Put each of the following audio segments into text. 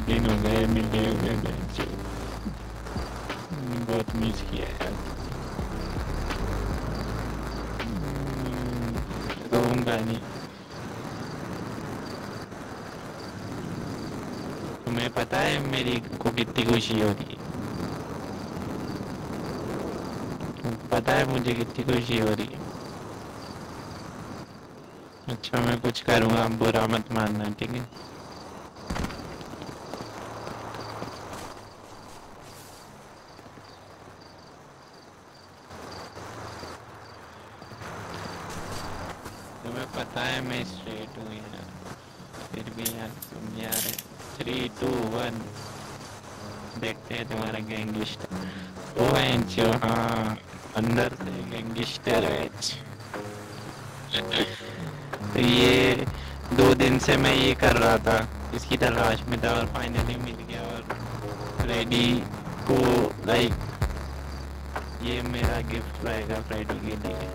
दिन हो गए मिले हुए बच्चे, बहुत मिस किया यार। रहूंगा नहीं। तुम्हें पता है मेरी को कितनी खुशी हो रही है? पता है मुझे कितनी खुशी हो रही है? अच्छा मैं कुछ करूँगा, आप बुरा मत मानना, ठीक है? तुम्हें पता है मैं स्ट्रेट हूँ यार, फिर भी यार तुम यार 3, 2, 1 देखते हैं तुम्हारा गैंगस्टर। ओ एंचो, हाँ अंदर से गैंगस्टर है। तो ये 2 दिन से मैं ये कर रहा था, इसकी तलाश में था और फाइनली मिल गया। और फ्रेडी को लाइक ये मेरा गिफ्ट रहेगा फ्रेडी के लिए।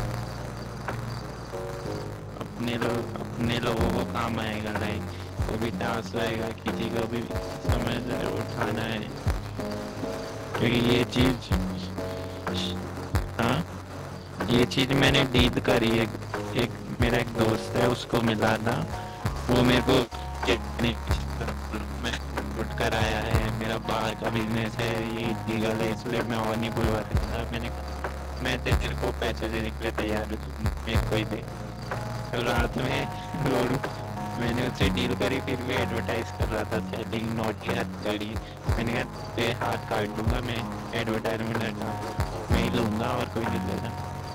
अपने लोगों को काम आएगा, लाइक वो भी टास्क रहेगा, किसी को भी समझ उठाना है, क्योंकि ये चीज, हाँ ये चीज मैंने डील करी है। एक मेरा एक दोस्त है, उसको मिला था, वो मेरे को मैं उठ कर आया है, मेरा बाहर का बिजनेस है, ये लीगल है, इसलिए मैं और नहीं बुलवा सकता। मैं तेरे को पैसे देने के लिए तैयार हूँ, मेरे को ही दे। तो रात में मैंने उससे डील करी, फिर भी एडवर्टाइज कर रहा था सेलिंग नोट की हथकड़ी। मैंने कहा तेरे हाथ काट दूंगा, मैं एडवर्टाइजमेंट मैं ही लूँगा और कोई नहीं लेगा।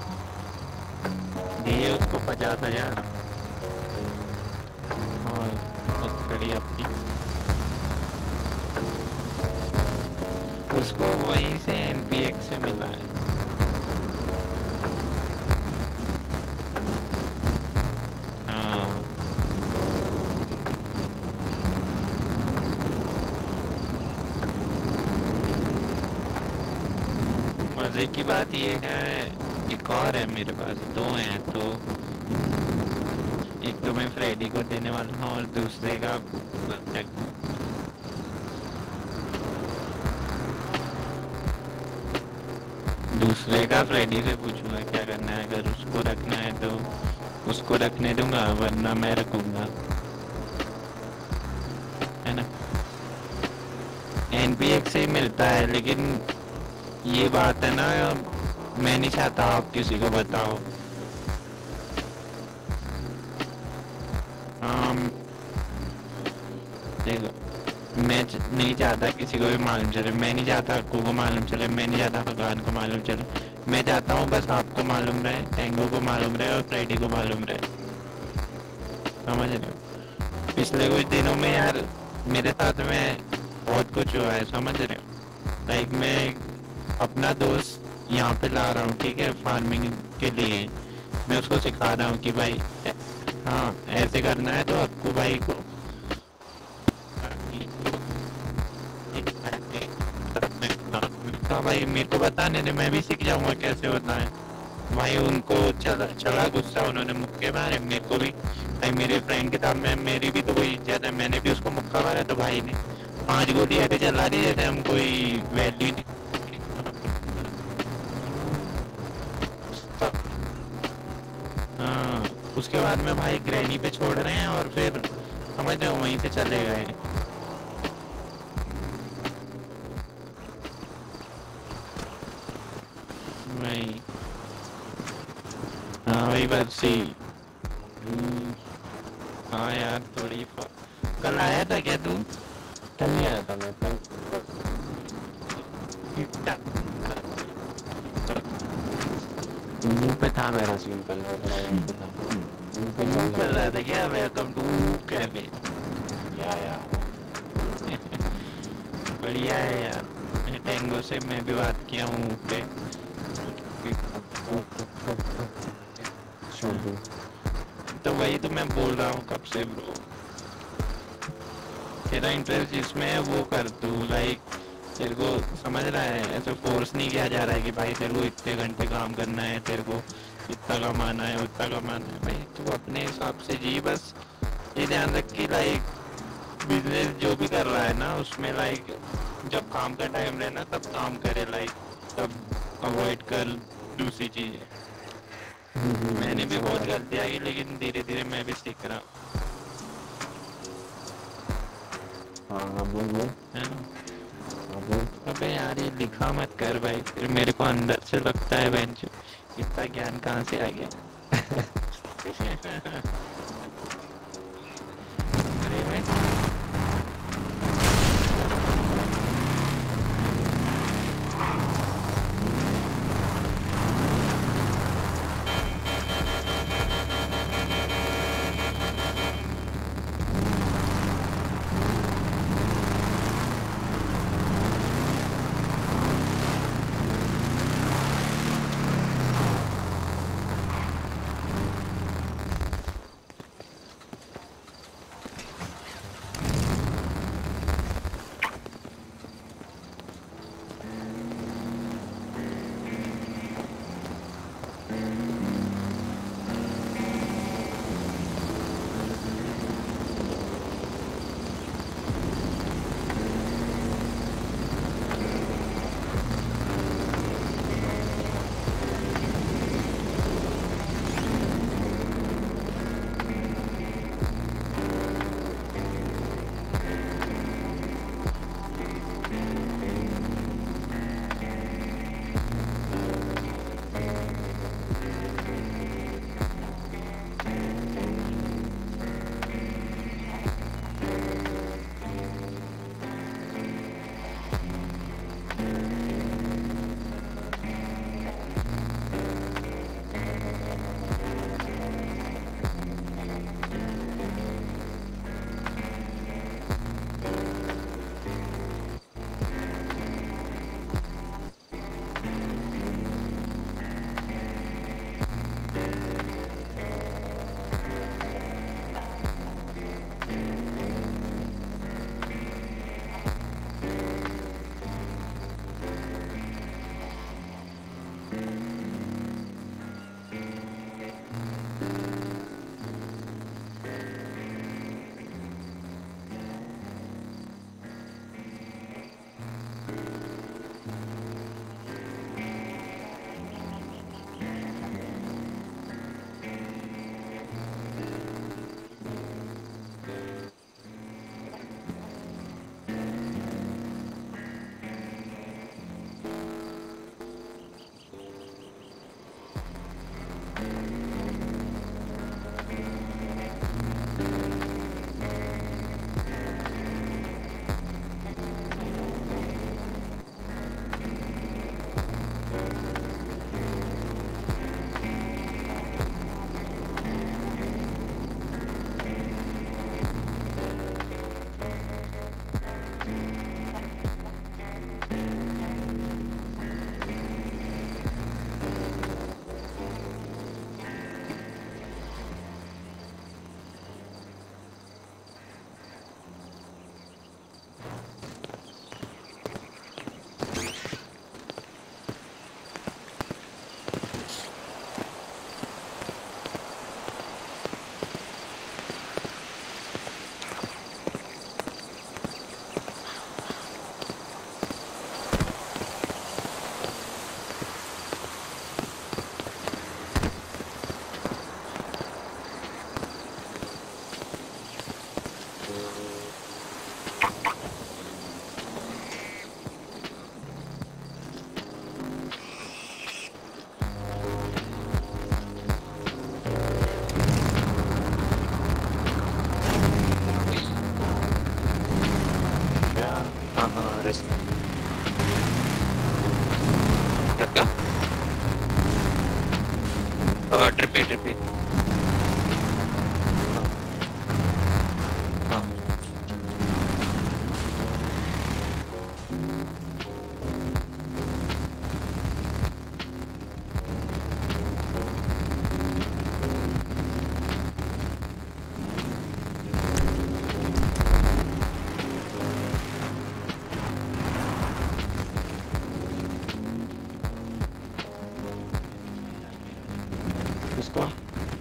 दिए उसको 50,000 और हथकड़ी अपनी, उसको वहीं से NPX से मिला है। मजे की बात ये है, एक और है मेरे पास, 2 हैं। तो एक तो मैं फ्रेडी को देने वाला हूँ और दूसरे का फ्रेडी से पूछूंगा क्या करना है। अगर उसको रखना है तो उसको रखने दूंगा, वरना मैं रखूंगा, है ना? NPX से ही मिलता है, लेकिन ये बात है ना, मैं नहीं चाहता आप किसी को बताओ। देखो मैं नहीं चाहता किसी को भी मालूम चले, मैं नहीं चाहता आपको को मालूम चले, मैं नहीं चाहता भगवान को मालूम चले। मैं चाहता हूँ बस आपको मालूम रहे, टेंगो को मालूम रहे और फ्रेडी को मालूम रहे, समझ रहे हो? पिछले कुछ दिनों में यार मेरे साथ में बहुत कुछ हुआ है, समझ रहे हो? लाइक मैं अपना दोस्त यहाँ पे ला रहा हूँ, ठीक है, फार्मिंग के लिए। मैं उसको सिखा रहा हूँ कि भाई हाँ ऐसे करना है, तो आपको भाई को भाई मेरे को बताने दे, मैं भी सीख जाऊंगा कैसे होता है। भाई उनको चला गुस्सा, उन्होंने मुक्के मारे मेरे को भी। भाई मेरे फ्रेंड के सामने मेरी भी तो कोई इज्जत है, मैंने भी उसको मुक्का मारा, तो भाई ने 5 गोली ऐसे चला दी जैसे हम कोई वैल्यू नहीं। हाँ उसके बाद में भाई ग्रैनी पे छोड़ रहे हैं और फिर समझ रहे हो वहीं से चले गए। भाई हाँ भाई बर्सी, हाँ यार थोड़ी कल आया था क्या तू? कल नहीं आया था मैं, कल मुंह पे था मेरा सीन, कल मुंह कर रहा था क्या? Welcome to cafe. या बढ़िया है यार, टेंगो से मैं भी बात किया हूँ पे। तो वही तो मैं बोल रहा हूँ कब से ब्रो, तेरा इंटरेस्ट जिसमें है वो कर तू, लाइक तेरे को समझ रहा है, ऐसे फोर्स नहीं किया जा रहा है कि भाई तेरे को इतने घंटे काम करना है, तेरे को इतना कमाना है उतना कमाना है। भाई तू अपने हिसाब से जी, बस ये ध्यान रख कि लाइक बिजनेस जो भी कर रहा है ना उसमें लाइक जब काम का टाइम रहे ना तब काम करे, लाइक तब अवॉइड कर दूसरी चीजें। मैंने भी बहुत गलतियाँ की लेकिन धीरे धीरे मैं भी सीख रहा हूँ, हाँ हाँ बोल बोल। है ना। हाँ बोल। अबे यार ये लिखा मत कर भाई, फिर मेरे को अंदर से लगता है बेंच इतना ज्ञान कहाँ से आ गया। अरे भाई ट्रिपे हाँ किसको?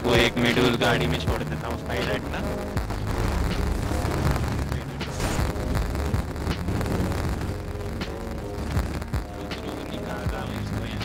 आपको 1 मिनट उस गाड़ी में छोड़ देता हूँ, साइड हटना। निकाला हूँ इसको यहाँ।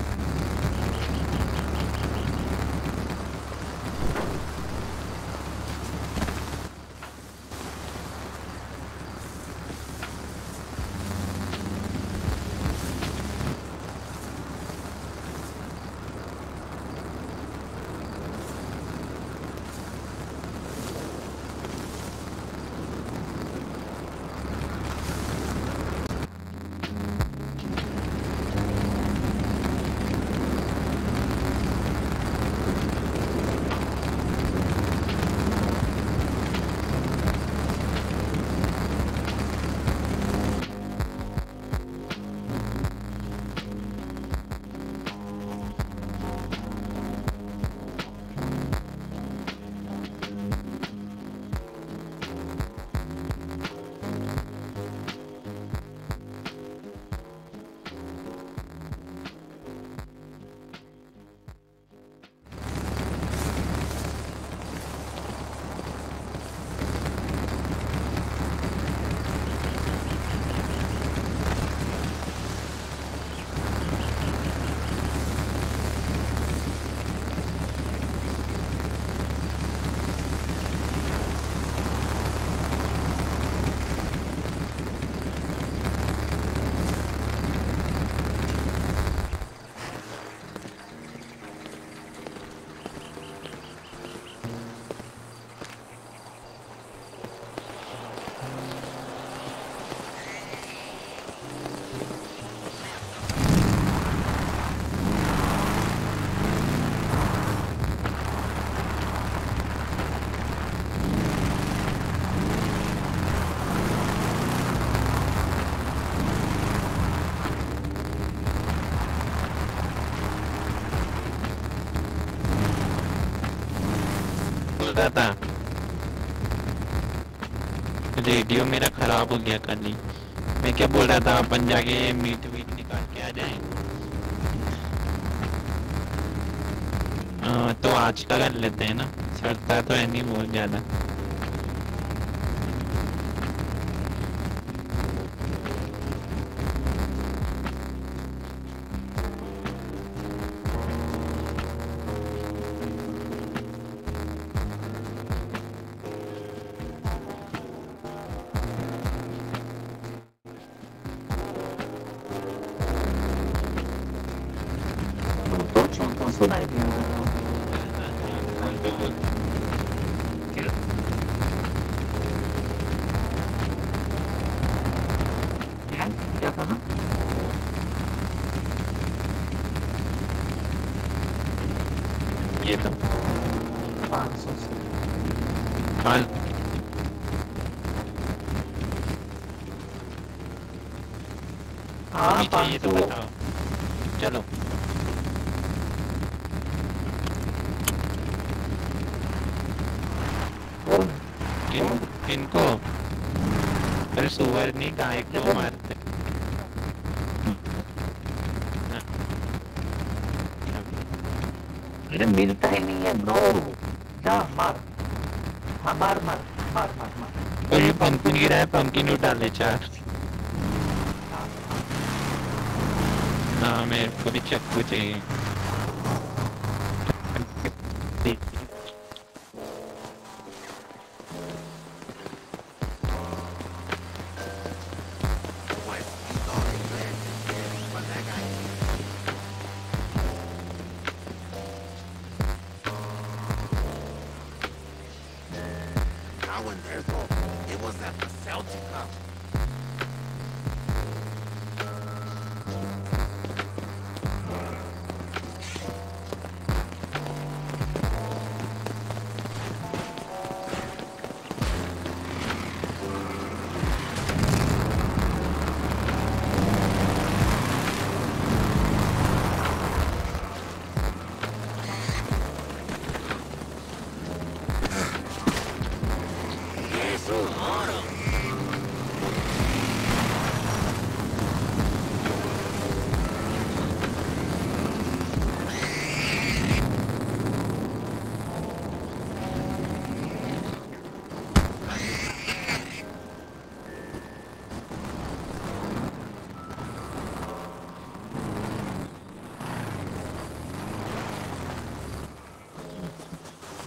बोल रहा था रेडियो मेरा खराब हो गया कल ही। मैं क्या बोल रहा था, अपन जाके मीट वीट निकाल के आ जाए। तो आज का कर लेते हैं ना, सड़ता तो है नहीं बहुत ज्यादा। सुनाई दिया क्या था ना, ये तो 500 से हाँ हाँ चाहिए तो 500 बताओ। चलो इनको अरे सुअर नहीं गाय को मारते। अरे मिलता ही नहीं है ब्रो, जा मार, हाँ मार मार मार मार मार। और ये पंपकिन गिरा है, पंपकिन उठा ले 4। हाँ मेरे को भी चक्कू चाहिए। I wasn't there, so it was at the Celtic Cup.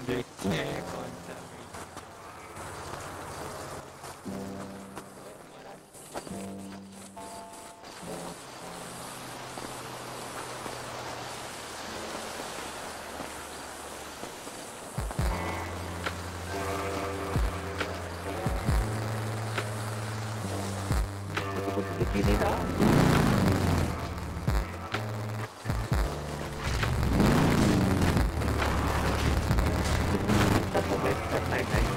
देखते हैं कौन सा कुछ दिख ही नहीं रहा। तो वेट करना है टाइम।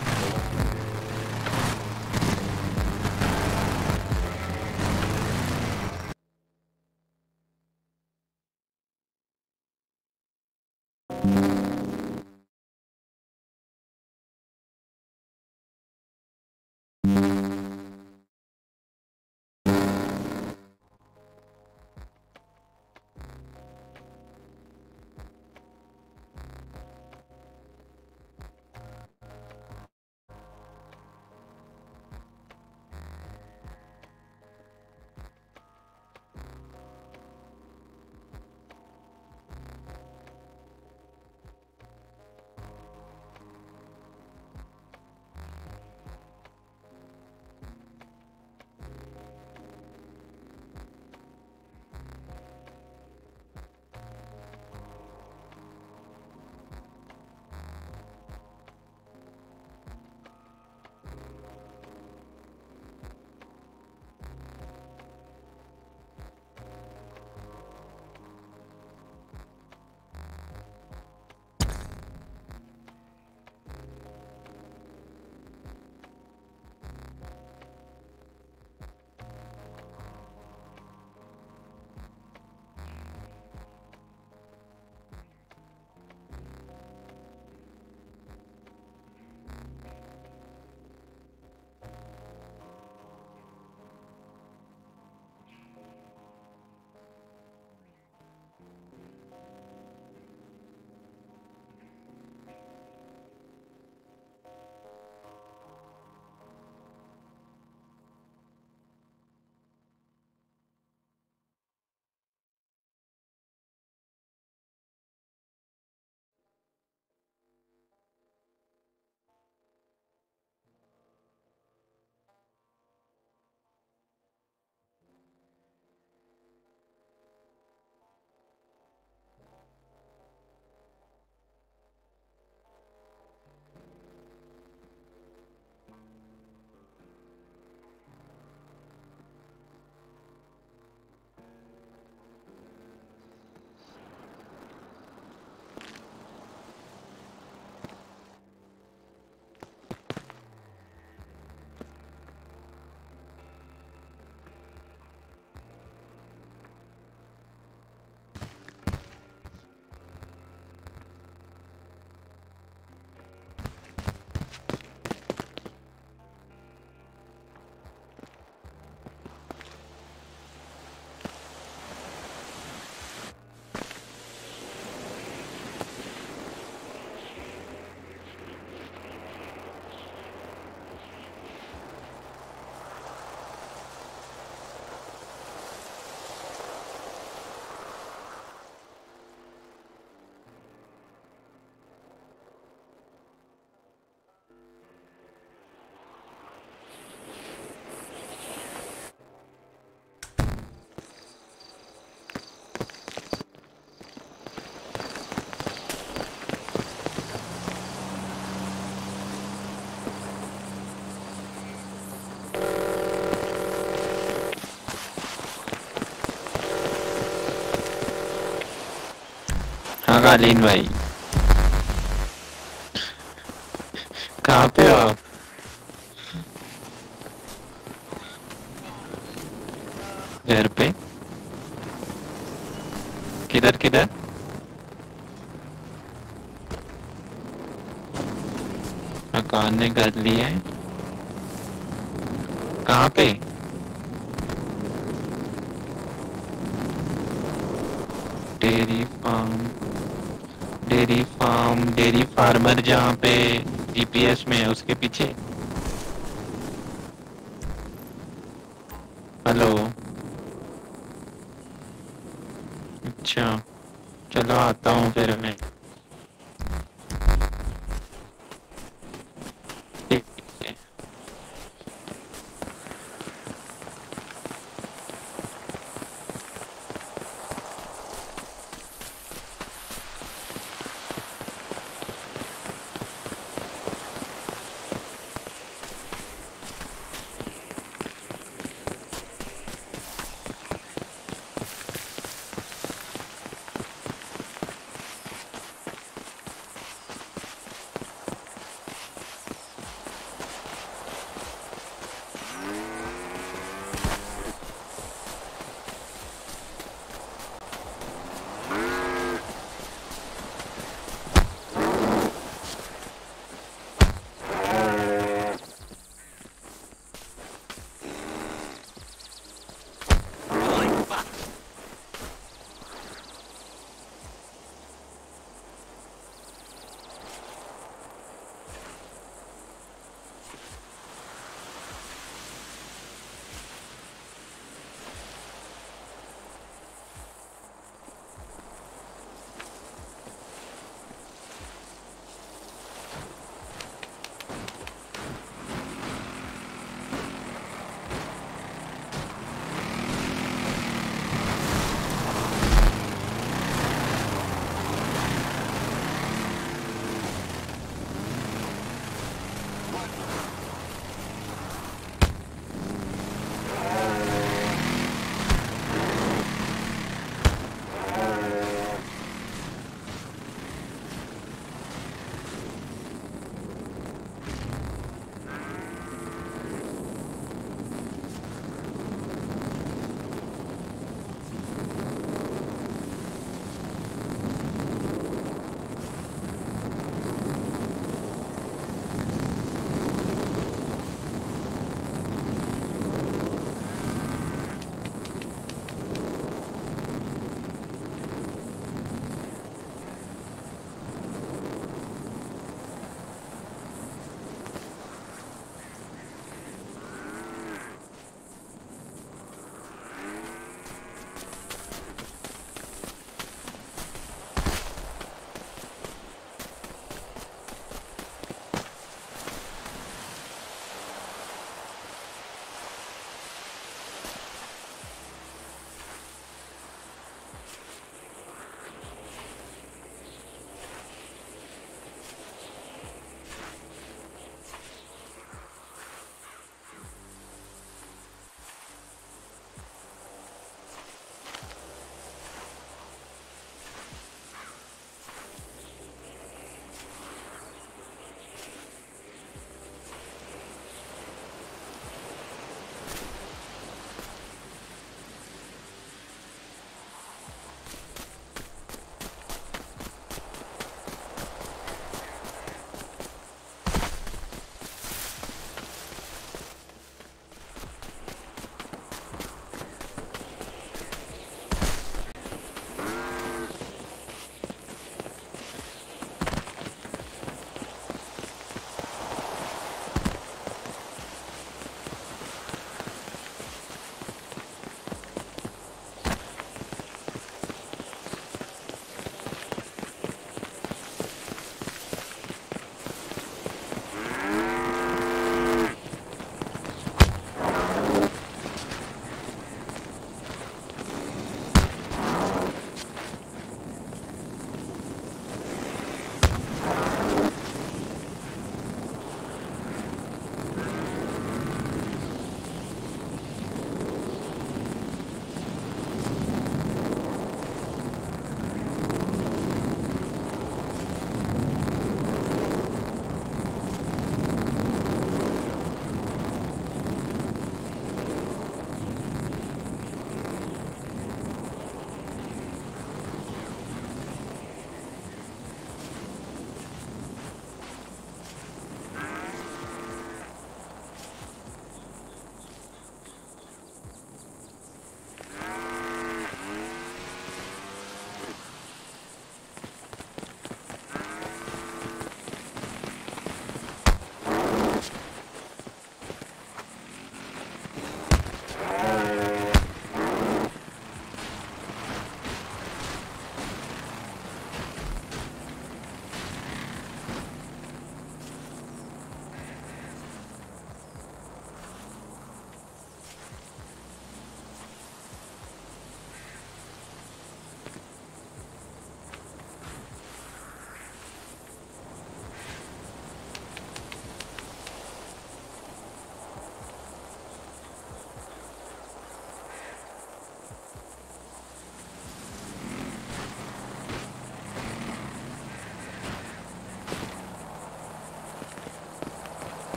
हाँ कालीन भाई, कहाँ पे हो आप? घर पे? किधर किधर? मकान ने घर लिए हैं? कहाँ पे? डेयरी फार्म, डेयरी फार्मर जहाँ पे जीपीएस में है उसके पीछे। हेलो, अच्छा चलो आता हूँ फिर मैं।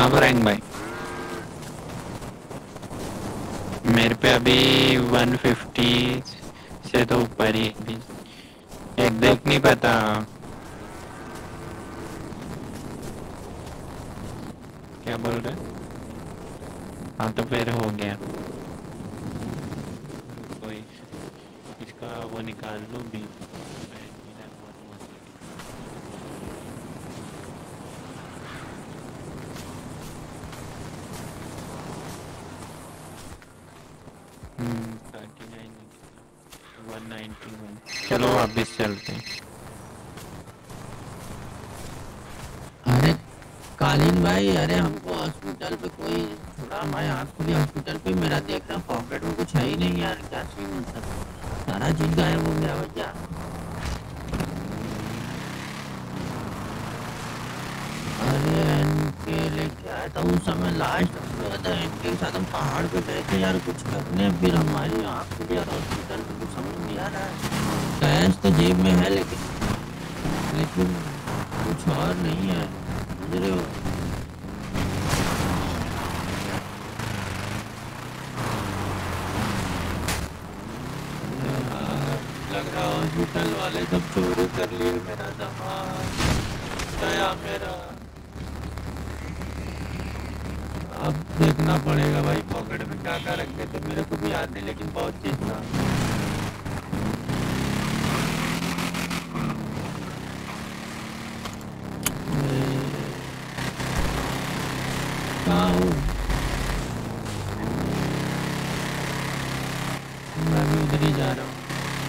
अब रैंक भाई मेरे पे अभी 150 से तो ऊपर ही अभी एग्जैक्ट नहीं पता। क्या बोल रहे? हाँ तो फिर हो गया। कोई इसका वो निकाल लूँ भी। चलो वापिस चलते हैं। अरे कालीन भाई, अरे हमको हॉस्पिटल पे कोई थोड़ा मैं आपके हॉस्पिटल पे मेरा देख रहा पॉकेट में कुछ है ही नहीं यार, क्या सीन होता सारा चीज गायब हो गया भैया। अरे इनके लेके आया था उस समय लास्ट इनके साथ हम पहाड़ पे गए थे यार कुछ करने, फिर हमारी आँख खुली यार हॉस्पिटल में कुछ समझ नहीं आ रहा है। कैश तो जेब में है लेकिन कुछ और नहीं है, समझ रहे हो। लग रहा हॉस्पिटल वाले सब चोरी कर लिए मेरा सामान गया मेरा। अब देखना पड़ेगा भाई पॉकेट में क्या क्या रखे थे, मेरे को भी याद नहीं लेकिन बहुत चीज था। कहाँ हूँ मैं भी उधर ही जा रहा हूँ।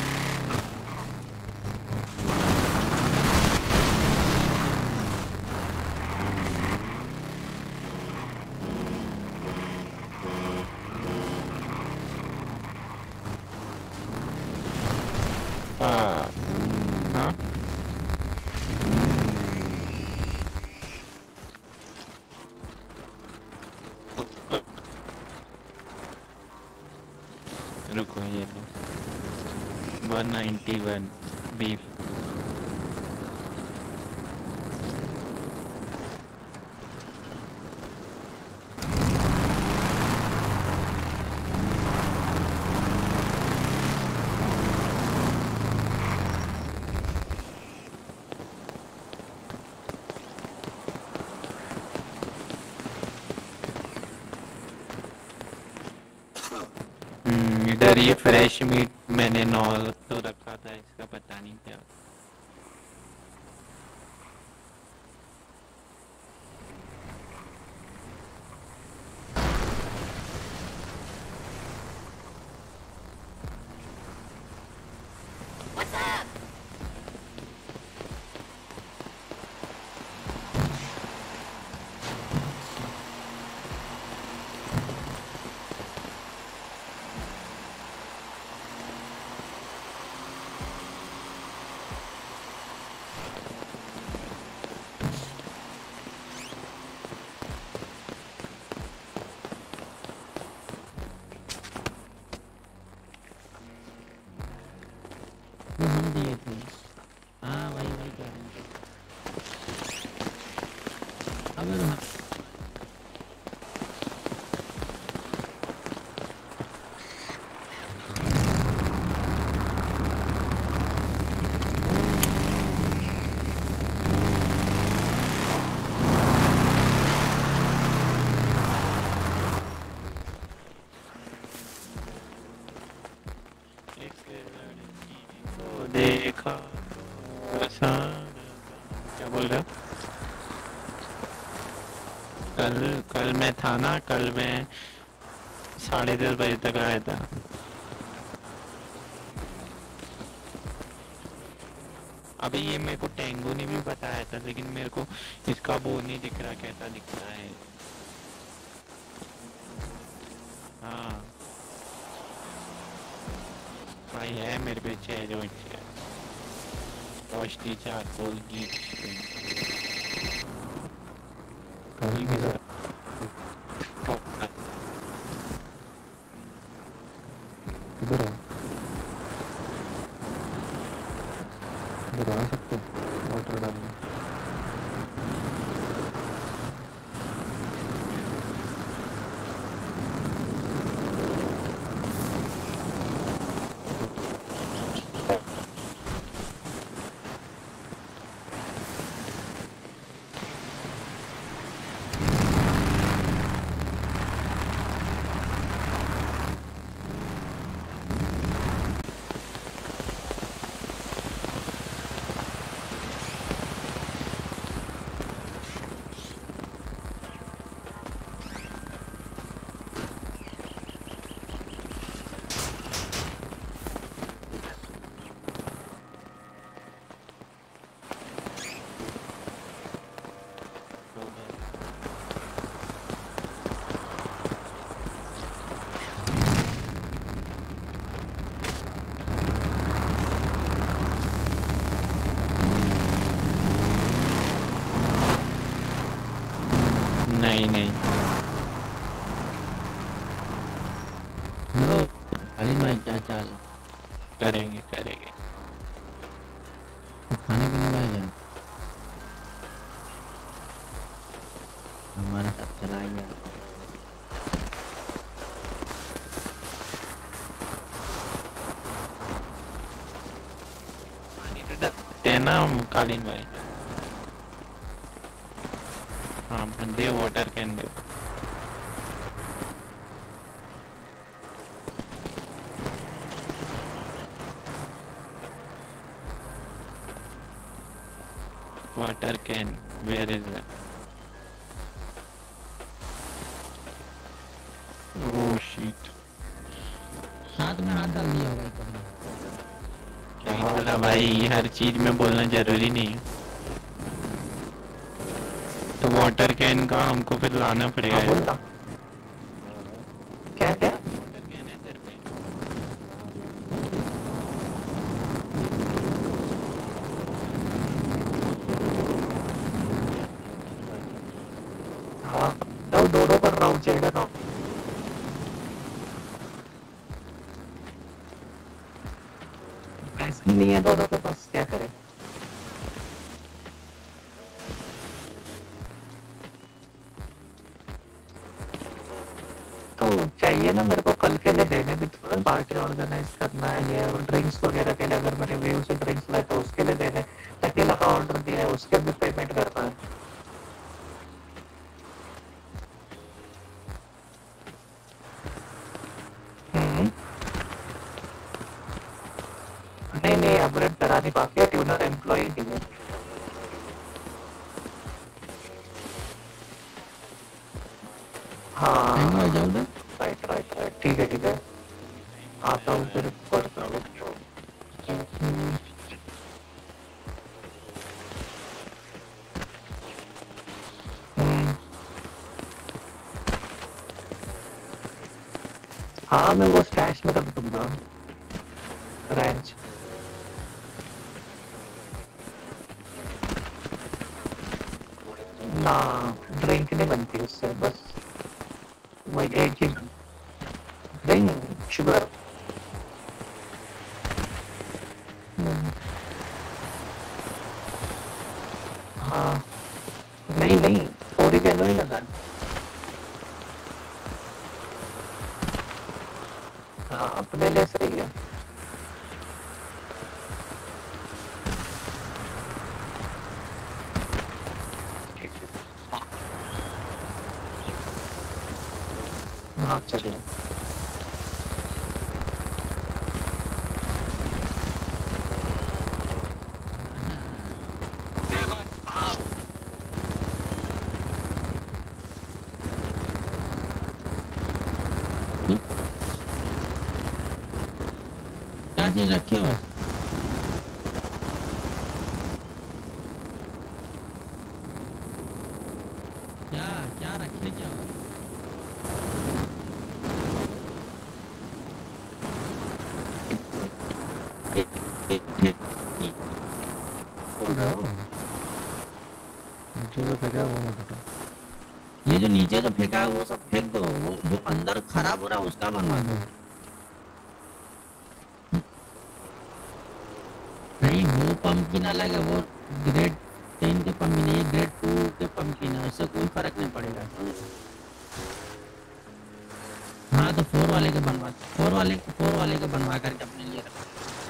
हाँ रुको ये लो 191 बीफ। इधर ये फ्रेश मीट मैंने 9 तो रखा था, इसका पता नहीं क्या। वो हम दिए थे। हाँ वही वही कह रहे हैं। अगर हाँ देखा क्या बोल रहा? कल मैं था ना, कल मैं 10:30 बजे तक आया था। अभी ये मेरे को टेंगो ने भी बताया था लेकिन मेरे को इसका वो नहीं दिख रहा कैसा दिख रहा है। हाँ भाई है मेरे पे 6 जो रोशनी चारकोल की कहीं भी जा- किधर हो? इधर आ सकते हो वाटर डालने। नहीं नहीं हेलो खालिद भाई, क्या चाल है? करेंगे करेंगे। तो खाने पीने का है? हमारा सब चला गया। है ना कालीन भाई। हाँ दे वाटर कैन दे। Water can where is that? Oh shit. हाथ में हाथ डाल दिया होगा कभी। क्या बोला भाई, हर चीज में बोलना जरूरी नहीं है। तो वाटर कैन का हमको फिर लाना पड़ेगा। हाँ बोल ना, क्या क्या? वाटर कैन है तेरे पे? हाँ तो दोनों कर रहा हूँ, चल रहा हूँ। पैसे नहीं है दोनों के पास, क्या करें? तो चाहिए ना मेरे को, कल के लिए देने भी थोड़ा, पार्टी ऑर्गेनाइज करना है ये, और ड्रिंक्स वगैरह के लिए अगर मैंने वेव से ड्रिंक्स लाए तो उसके लिए देने, टकीला का ऑर्डर दिया है उसके भी पेमेंट करना है। हम्म। नहीं नहीं, अपग्रेड करा नहीं, बाकी है ट्यूनर एम्प्लॉय के लिए। टाइम हाँ आ जाओ ना। राइट राइट राइट, ठीक है ठीक है, आता हूँ फिर करता हूँ। हम्म। हाँ मैं वो स्टैश में रख दूंगा, रेंज। ना ड्रिंक नहीं बनती उससे, बस वही एक ही ड्रिंक, शुगर। हाँ नहीं नहीं, पूरी कैलो ही लगा। हाँ अपने लिए सही है। हाँ चलिए। क्या चीज रखी हो? क्या क्या रखे क्या? नीचे तो फेंका वो मत हटा। ये जो नीचे जो फेंका है वो सब फेंक दो, वो जो अंदर खराब हो रहा है उसका बनवा दो। नहीं वो पंपकिन अलग है, वो ग्रेड 10 के पंपकिन है, ये ग्रेड 2 के पंपकिन है, उससे कोई फर्क नहीं पड़ेगा। हाँ तो 4 वाले के बनवा, 4 वाले के बनवा करके अपने लिए रखो।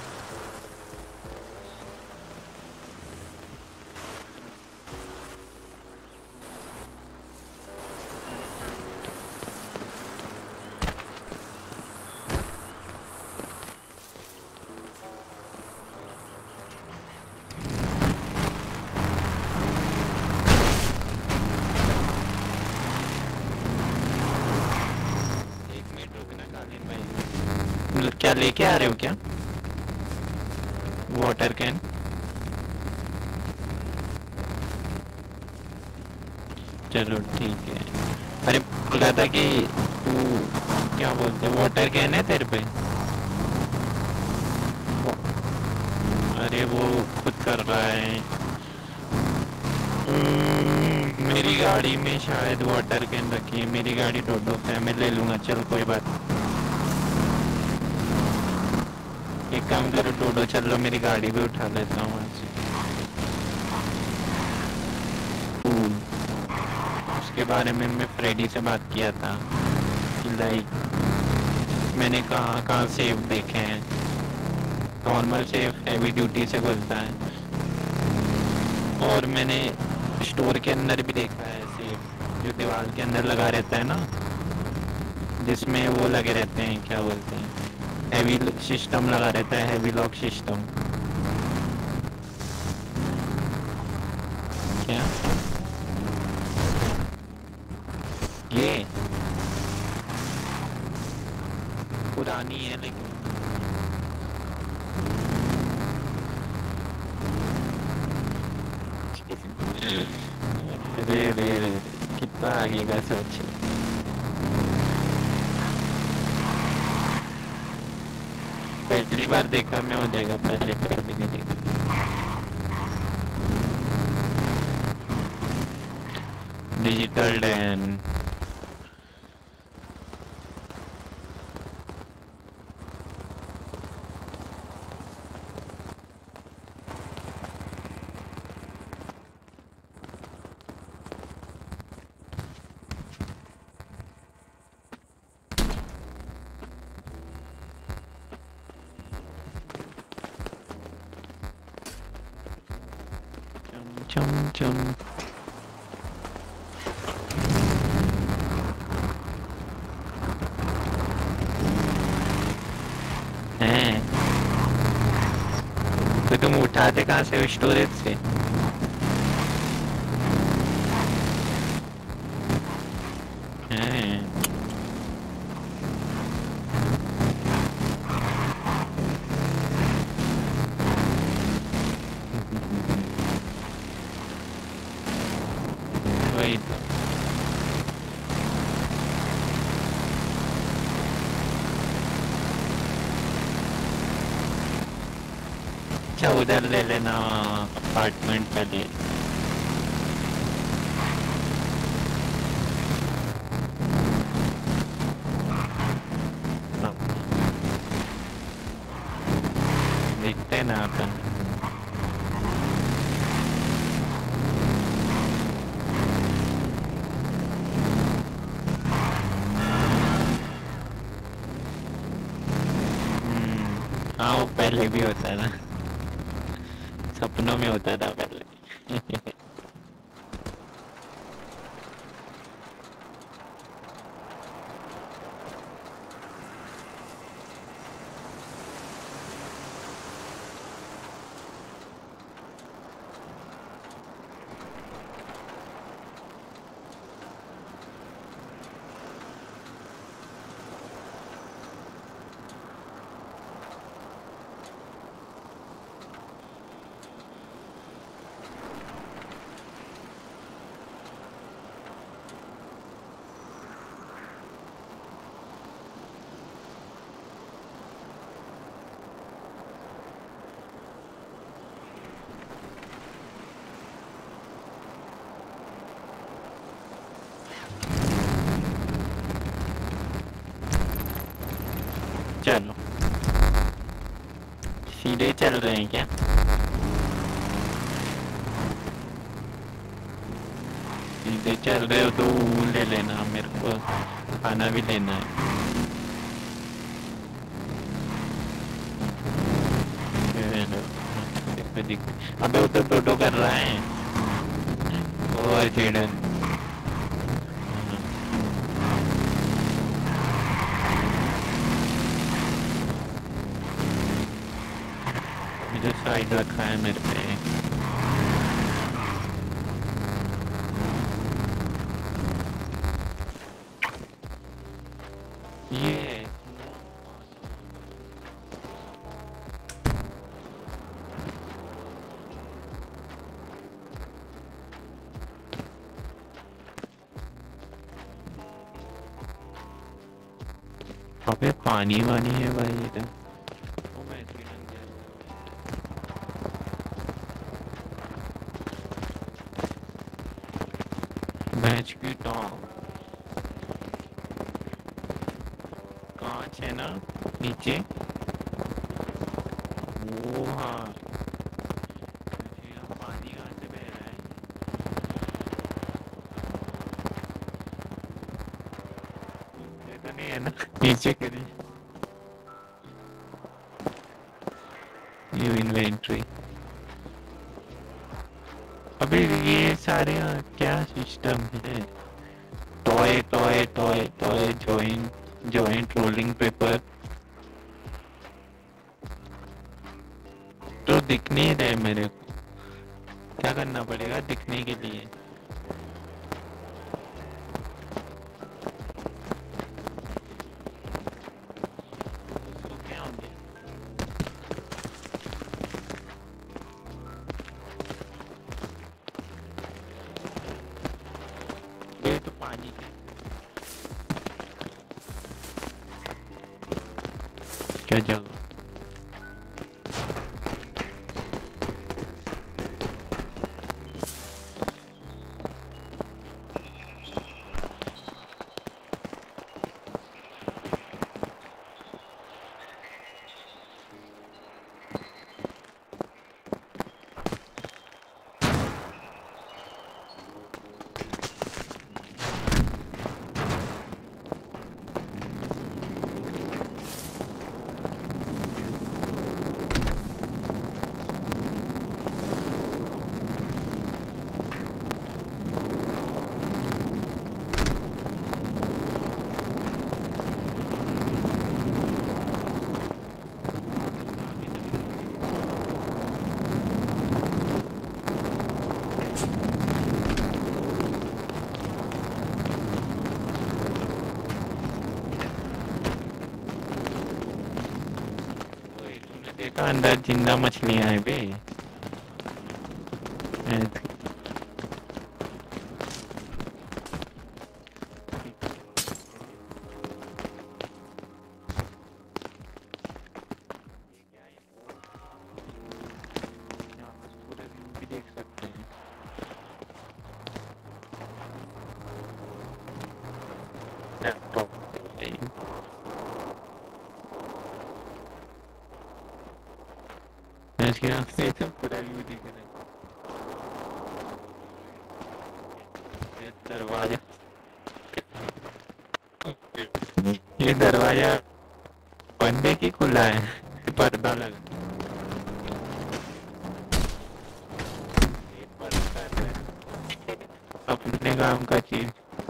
एक मिनट रुकना कालीन भाई। क्या लेके आ रहे हो क्या वाटर कैन? चलो ठीक है। अरे बोल रहा था कि तू क्या बोलते वाटर कैन है तेरे पे? अरे वो खुद कर रहा है। मेरी गाड़ी में शायद वाटर कैन रखी है। मेरी गाड़ी डोडो है, मैं ले लूंगा। चल कोई बात नहीं। एक काम करो डोडो, चल लो मेरी गाड़ी भी उठा लेता हूँ वहाँ से। उसके बारे में मैं फ्रेडी से बात किया था कि लाइक मैंने कहाँ सेफ देखे हैं। नॉर्मल सेफ हैवी ड्यूटी से खुलता है, और मैंने स्टोर के अंदर भी देखा है सेफ जो दीवार के अंदर लगा रहता है ना, जिसमें वो लगे रहते हैं, क्या बोलते हैं, हैवी सिस्टम लगा रहता है, हैवी लॉक सिस्टम। क्या ये पुरानी है लेकिन रे रे रे कितना आगे का सोच। पहली बार देखा मैं, हो जाएगा, पहले बार भी नहीं देखा। डिजिटल डैन चम चम हैं। तो तुम उठाते कहाँ से हो? स्टोरेज से? हैं। वही तो। अच्छा उधर ले लेना अपार्टमेंट पहले। देखते हैं ना अपन। हाँ वो पहले भी होता था, सपनों में होता था पहले। चलो सीधे चल रहे हैं क्या? सीधे चल रहे हो तो ले लेना, मेरे को खाना भी लेना है। अबे वो तो टोटो कर रहा है। ओ एक्सीडेंट। मुझे साइड रखा है मेरे पे। ये अबे पानी वानी है भाई इधर। मस्कीटो कांच है ना नीचे वो हाँ पानी कहाँ से बह रहा है ये तो नहीं है ना नीचे करें ये इन्वेंट्री अबे ये सारे क्या सिस्टम है toy toy toy toy joint rolling paper तो दिख नहीं रहे मेरे को क्या करना पड़ेगा दिखने के लिए तो क्या हो गया ये तो पानी के क्या जगह देखा अंदर जिंदा मछलियां हैं बे देख सकते हैं लैपटॉप इसके आगे तो पूरा व्यू दिख रहा है दरवाजा ये दरवाजा बंद है कि खुला है पर्दा लगा अपने काम का चीज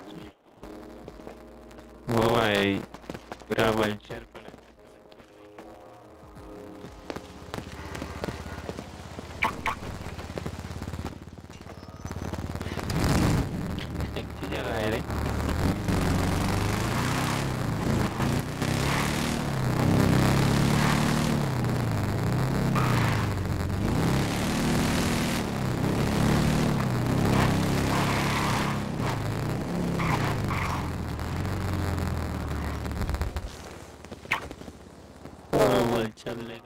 वो है पूरा वल्चर चल लेगा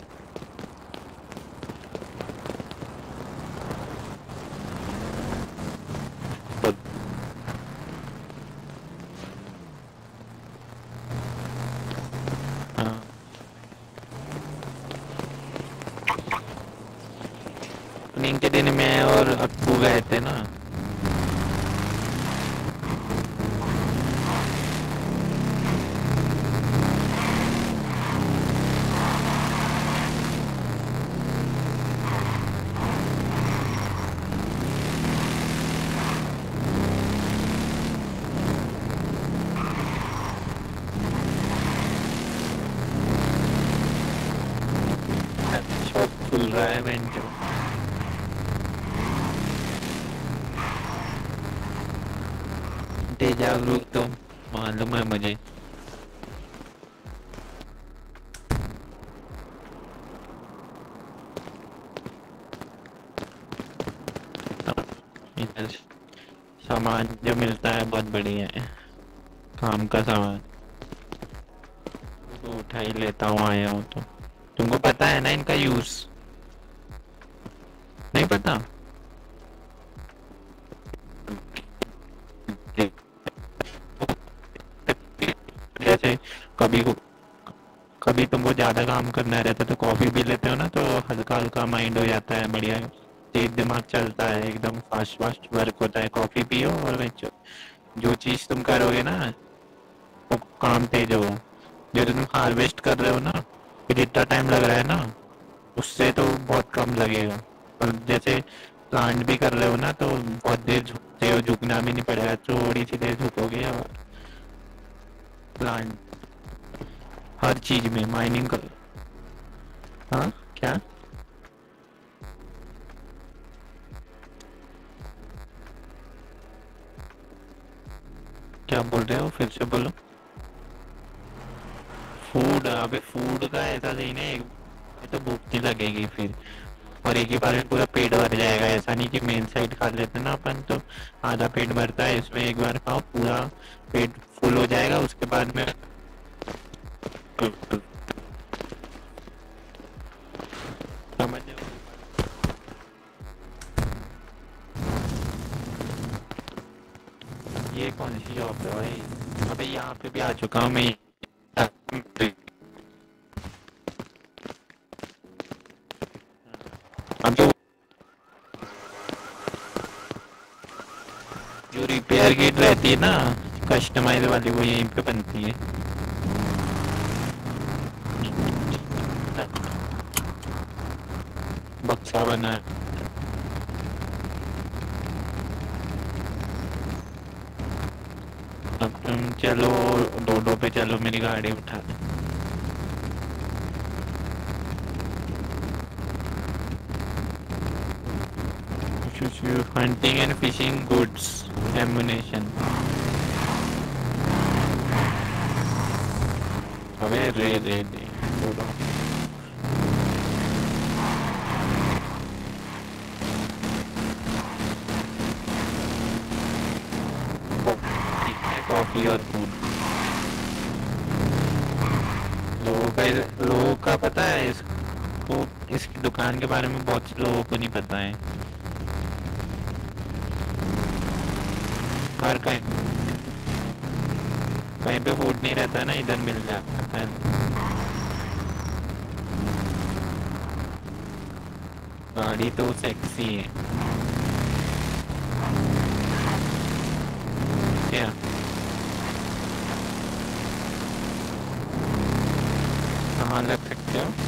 ओपनिंग के दिन में और अक्कू गए थे ना खुल रहा है बेंचो जागरूक तो मालूम है मुझे इधर सामान जो मिलता है बहुत बढ़िया है काम का सामान तो उठा ही लेता हूँ आया हूँ तो तुमको पता है ना इनका यूज नहीं पता कभी कभी तुमको ज़्यादा काम करना रहता है तो कॉफ़ी पी लेते हो ना, तो हल्का हल्का माइंड हो जाता है, बढ़िया तेज दिमाग चलता है, एकदम फास्ट फास्ट वर्क होता है। कॉफ़ी पियो और जो चीज़ तुम करोगे ना वो काम तेज होगा। जो तुम हार्वेस्ट कर रहे हो ना, कि जितना टाइम लग रहा है ना उससे तो बहुत कम लगेगा। और जैसे प्लांट भी कर रहे हो ना तो बहुत देर झुकते हो, झुकना भी नहीं पड़ेगा, थोड़ी सी देर झुकोगे और प्लांट हर चीज में माइनिंग कर। हाँ क्या क्या बोल रहे हो, फिर से बोलो। फूड, अबे फूड का ऐसा नहीं ना, एक तो भूख नहीं लगेगी फिर, और एक ही बार में पूरा पेट भर जाएगा। ऐसा नहीं कि मेन साइड खा लेते ना अपन तो आधा पेट भरता है, इसमें एक बार खाओ पूरा पेट फुल हो जाएगा, उसके बाद में समझ जाओ। ये कौन सी जॉब है भाई? अबे यहाँ पे भी आ चुका हूँ मैं। अब जो रिपेयर किट रहती है ना कस्टमाइज वाली, वो यहीं पे बनती है। बक्सा बना है। अब तुम चलो डोडो पे चलो, मेरी गाड़ी उठा दो। Hunting and fishing goods, ammunition. अबे रे रे रे डोडो। कॉफी और फूड। लोगों का पता है इसको, इसकी दुकान के बारे में बहुत से लोगों को नहीं पता है। हर कहीं कहीं पे फूड नहीं रहता ना, इधर मिल जाता है। गाड़ी तो सेक्सी है क्या? कहाँ लग सकते हो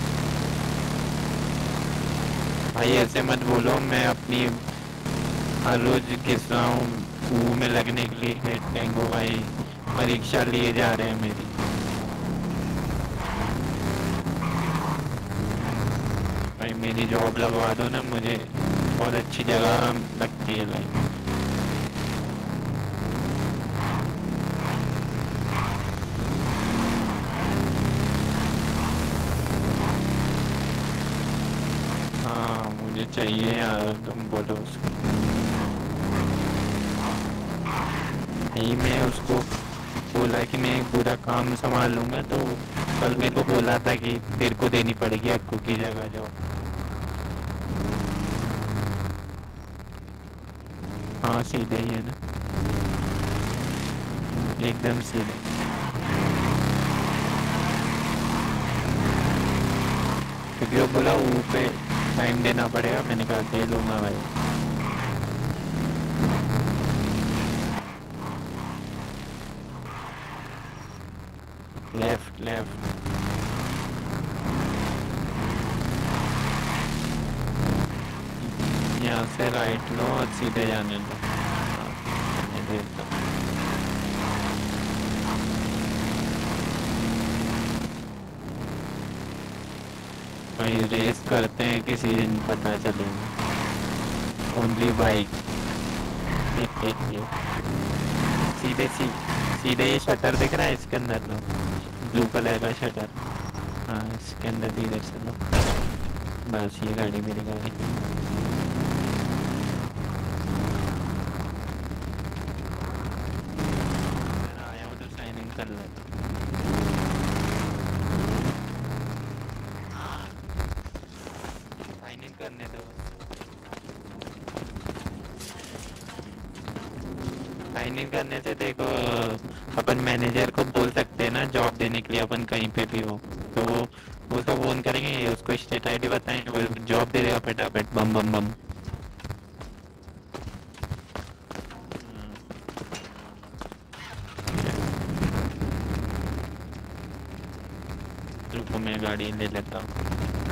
भाई? ऐसे मत बोलो, मैं अपनी हर रोज किस रहा हूँ वो में लगने के लिए। टेंगो भाई परीक्षा लिए जा रहे हैं मेरी। भाई मेरी जॉब लगवा दो ना मुझे, बहुत अच्छी जगह लगती है लाइफ। हाँ मुझे चाहिए यार, तुम बोलो उसको। नहीं मैं उसको बोला कि मैं पूरा काम संभाल लूंगा, तो कल मेरे को बोला था कि तेरे को देनी पड़ेगी अक्कू की जगह जो। हाँ सीधे ही है ना, एकदम सीधे। क्योंकि वो बोला वो पे टाइम देना पड़ेगा, मैंने कहा दे लूंगा भाई। Left left. यहाँ से राइट लो और सीधे जाने दो। भाई रेस करते हैं किसी दिन, पता चलेगा। Only bike. सीधे सीधे ये शटर दिख रहा है इसके अंदर लो, ब्लू कलर का शटर। हाँ इसके अंदर धीरे से लो, बस ये गाड़ी मेरी गाड़ी। आया हूँ तो साइन इन कर लेता। साइन इन करने दो। साइन इन करने से देखो अपन मैनेजर को बोल सकते हैं ना जॉब देने के लिए अपन कहीं पे भी हो तो वो उसको फोन करेंगे उसको स्टेट आईडी बताएंगे वो जॉब दे देगा फटाफट बम बम बम रुको मैं गाड़ी ले लेता हूँ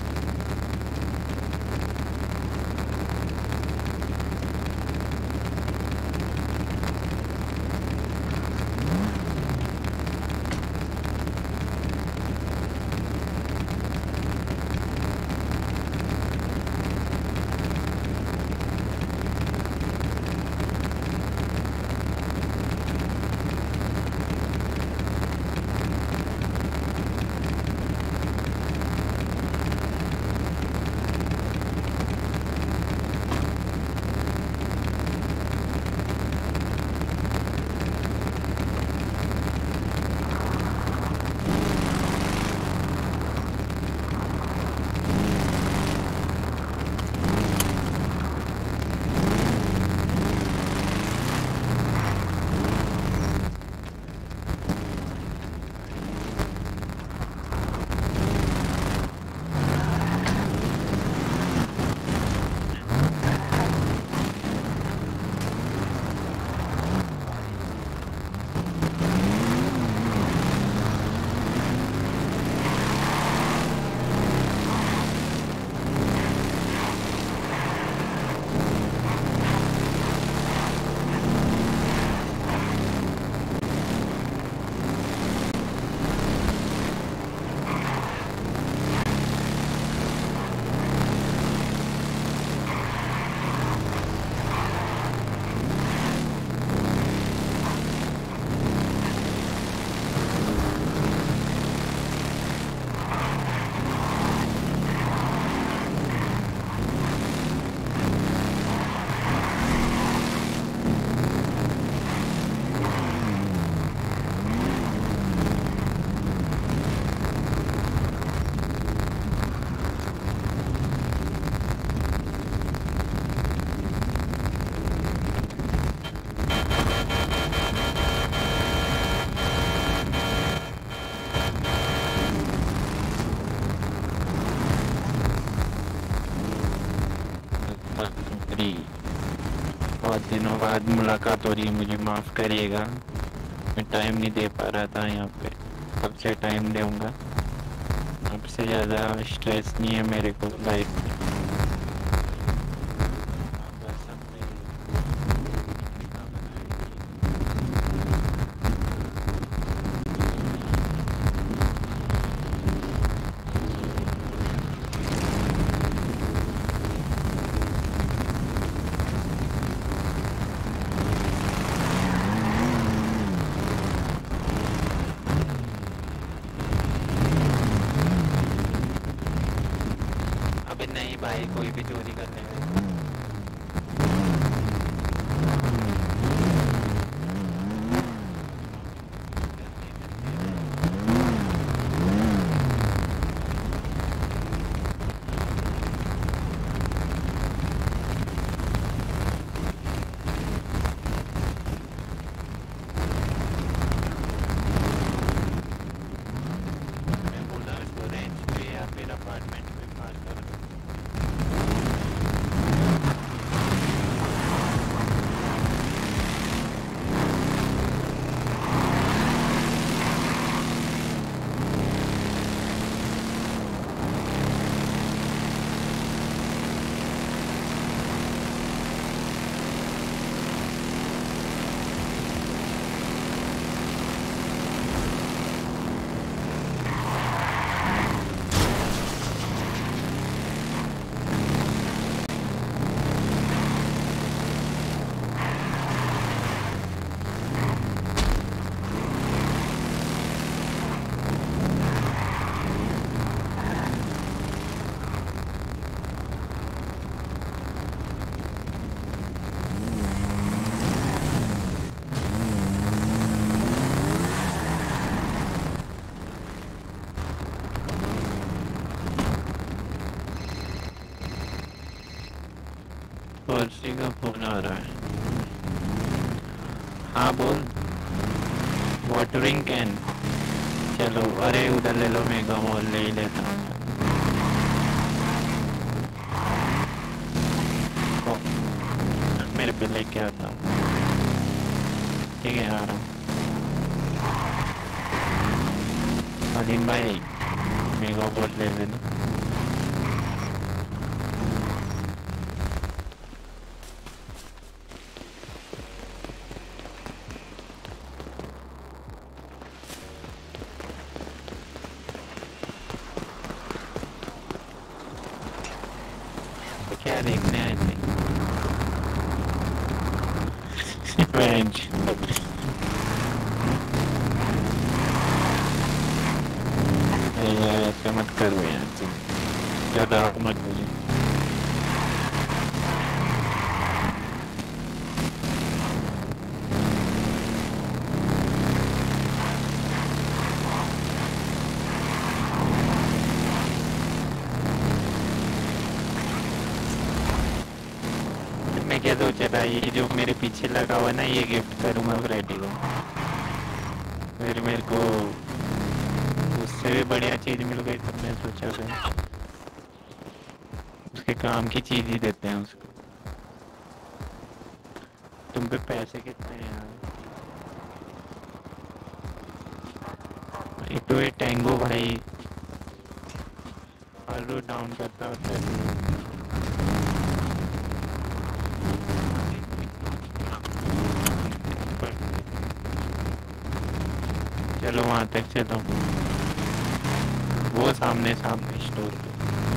बहुत दिनों बाद मुलाकात हो रही है मुझे माफ़ करिएगा मैं टाइम नहीं दे पा रहा था यहाँ पे अब से टाइम दूंगा अब से ज़्यादा स्ट्रेस नहीं है मेरे को लाइफ में बस अपने अबे नहीं भाई कोई भी चोरी करने में मैं बोला उसको रेंज पे या फिर अपार्टमेंट में पार कर पर्सी का फोन आ रहा है हाँ बोल। वाटरिंग कैन, चलो अरे उधर ले लो, मेगा मॉल ले ही लेता हूँ। मेरे पे लेके आता हूँ, ठीक है आ रहा हूँ। अलीम भाई मेगा मॉल ले लेना। क्या देखने आए थे? यार ऐसे मत करो यार, तुम ज़्यादा मत बोलो। मैं क्या सोच रहा, ये जो मेरे पीछे लगा हुआ ना, ये गिफ्ट करूँगा फ्राइडे को। फिर मेरे को उससे भी बढ़िया चीज़ मिल गई, तब मैं सोचा फिर उसके काम की चीज़ ही देते हैं उसको। तुम पे पैसे कितने हैं यार? एक तो ये टैंगो भाई हर रोज डाउन करता होता है। चलो वहाँ तक चलो, वो सामने सामने स्टोर पे।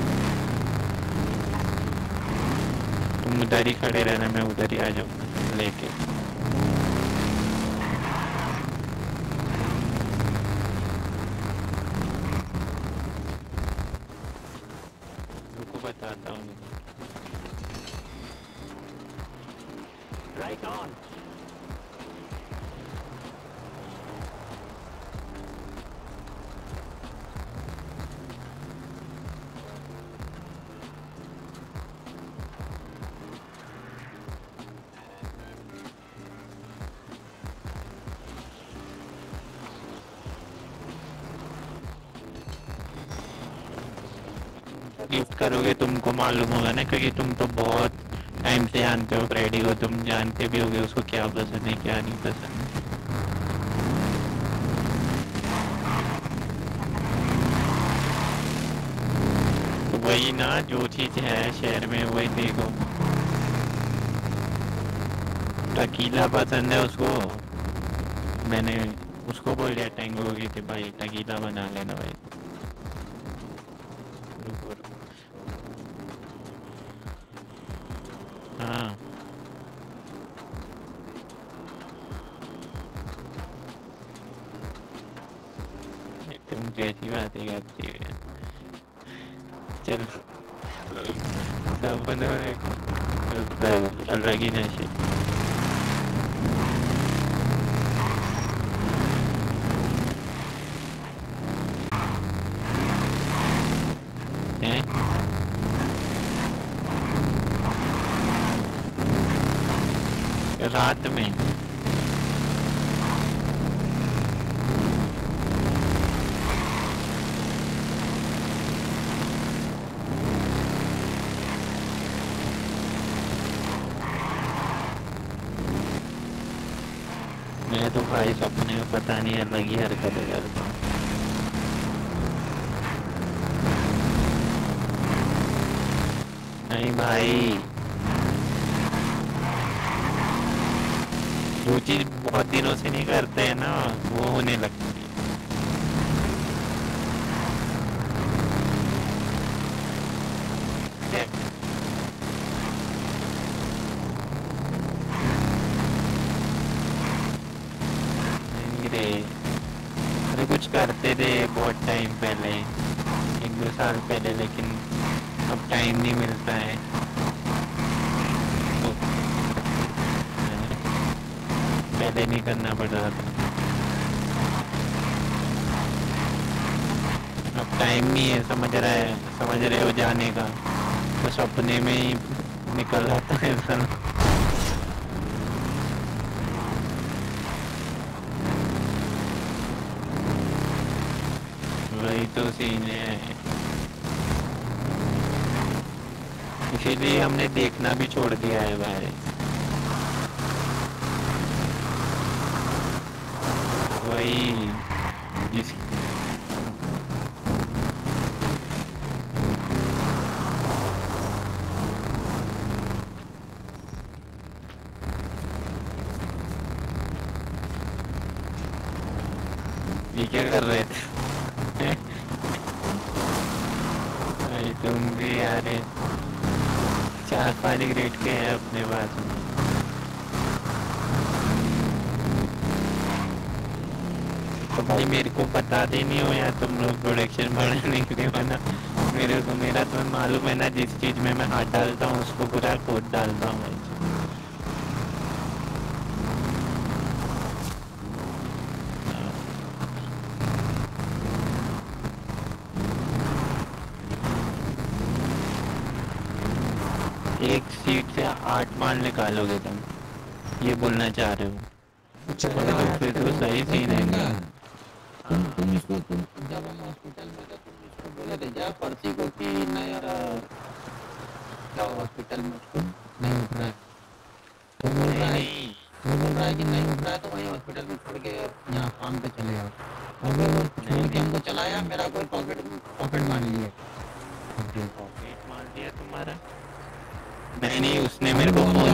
तुम उधर ही खड़े रहना, मैं उधर ही आ जाऊँगा लेके। रुको बताता हूँ। Right on. गिफ्ट करोगे, तुमको मालूम होगा ना, क्योंकि तुम तो बहुत टाइम से जानते हो फ्रेडी को, तुम जानते भी होगे उसको क्या पसंद है क्या नहीं पसंद है। तो वही ना, जो चीज है शहर में वही देखो। टकीला पसंद है उसको, मैंने उसको बोल दिया टैंगो की थी भाई टकीला बना लेना भाई। रुको रुको। हाँ तुम कैसी बातें करती हो? चल सब अलग ही नशे। रात में मैं तो भाई सपने में पता नहीं अलग ही हरकतें करता हूँ। नहीं भाई, जो चीज बहुत दिनों से नहीं करते हैं ना, वो होने लगती है। अरे कुछ करते थे बहुत टाइम पहले, 1-2 साल पहले, लेकिन अब टाइम नहीं मिलता है। तो पहले नहीं करना पड़ रहा था, अब टाइम नहीं है, समझ रहे हो जाने का, बस अपने में ही निकल जाता है सर। वही तो सीन है, इसीलिए हमने देखना भी छोड़ दिया है भाई। वही जिस ये क्या कर रहे थे भाई तुम भी यार 4-5 ग्रेड के हैं अपने पास में। तो भाई मेरे को बता देनी हो या तुम लोग प्रोडक्शन बढ़ाने के लिए बना, मेरे को मेरा तो मालूम है ना, जिस चीज में मैं हाथ डालता हूँ उसको पूरा कोड डालता हूँ भाई। एक सीट से 8 माल निकालोगे तुम, ये बोलना चाह रहे हो? तो फिर तो सही सीन है। तुम इसको जब हम हॉस्पिटल में थे तुम इसको बोले थे क्या पर्ची को कि नहीं यार क्या हॉस्पिटल में उसको नहीं उठ रहा है, तो बोल रहा है वो बोल रहा है कि नहीं उठ रहा है तो वहीं हॉस्पिटल में छोड़ के यहाँ काम पे चले जाओ। अगर वो छोड़ के हमको चलाया, मेरा कोई पॉकेट मार लिया। पॉकेट मार दिया तुम्हारा? नहीं उसने मेरे को फोन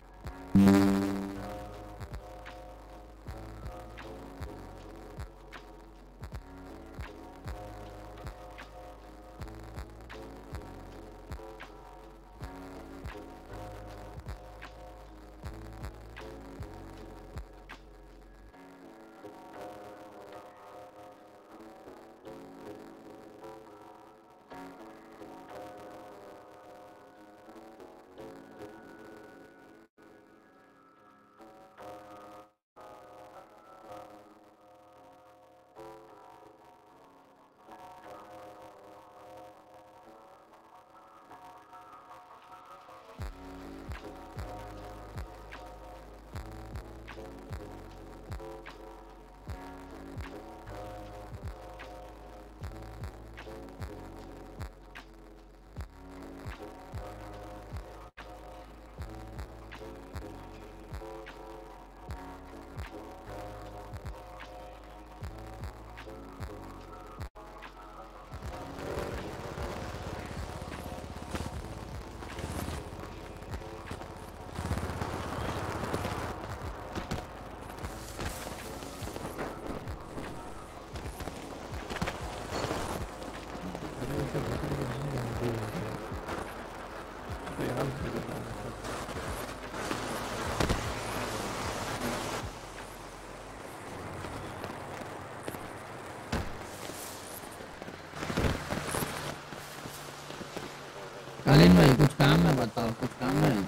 कालीन भाई कुछ काम है, बताओ कुछ काम है?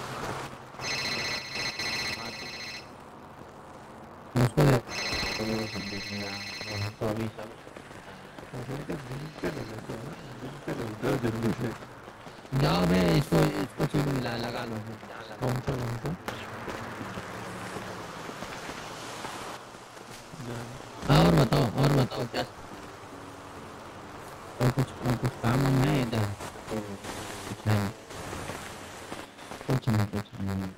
उसको दे तो अभी सब जाओ बे, इसको चीज मिला लगा लो। कौन सा और बताओ क्या और कुछ काम हम है इधर? कुछ नहीं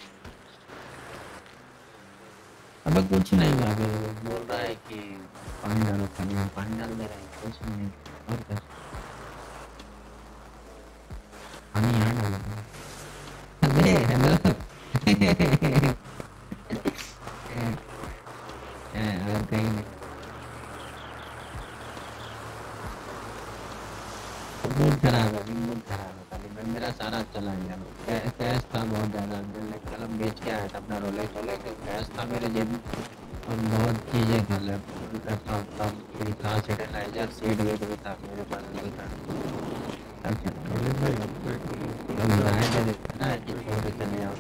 अबे कुछ नहीं भाभी, बोल रहा है कि पानी डालो, पानी डाल दे रहे हैं, कुछ नहीं। और क्या पानी यहाँ डालो। अबे हेलो और कहीं नहीं। मूड खराब है खाली मैं, मेरा सारा चला गया। कैश था बहुत ज़्यादा, कलम बेच के आया था अपना रोले कैश था मेरे जेब में और बहुत चीज़ें था, लैपटॉप था, सैनिटाइजर सीट वेट भी था मेरे पास, नहीं था। ना चले जाओ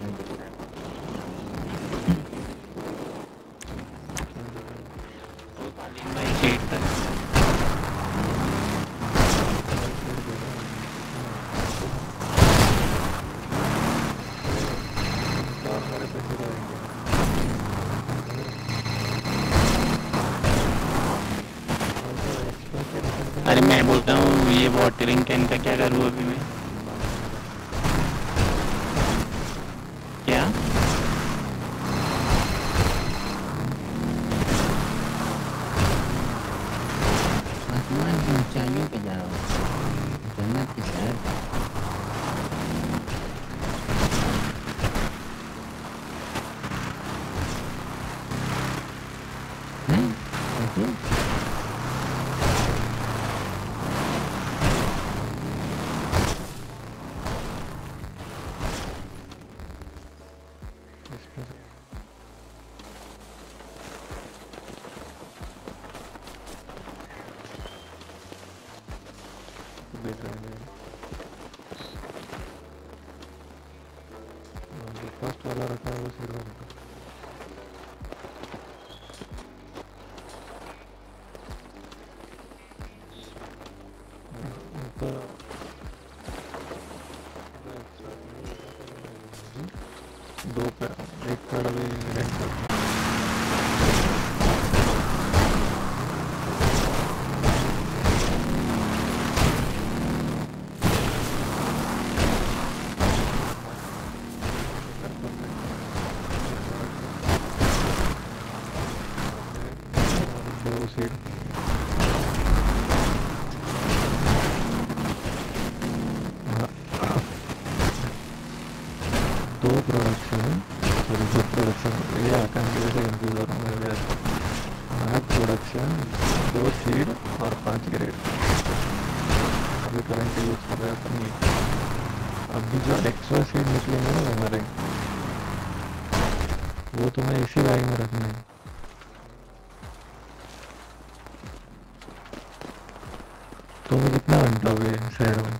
अरे मैं बोलता हूँ ये वाटरिंग कैन का क्या करूँ अभी मैं? क्या? आसमान की ऊंचाइयों पे जाओ, जन्नत की सैर करो। हैं? कैसे? इसमें से देख रहे हैं जो फर्स्ट वाला रखा है वो सिल्वर का। ऊपर दो पे एक कार्ड अभी रेंट पर दो सीट दो प्रोडक्शन सॉरी दो प्रोडक्शन ये आकांक्षा से कंफ्यूज हो रहा हूँ मैं। 8 प्रोडक्शन 2 सीड और 5 ग्रेड अभी करंट यूज कर रहे हैं अपन। अभी जो एक्स्ट्रा सीड निकलेंगे ना हमारे वो तुम्हें इसी बैग में रखना है। तुम्हें कितना घंटा हो गया शहर में?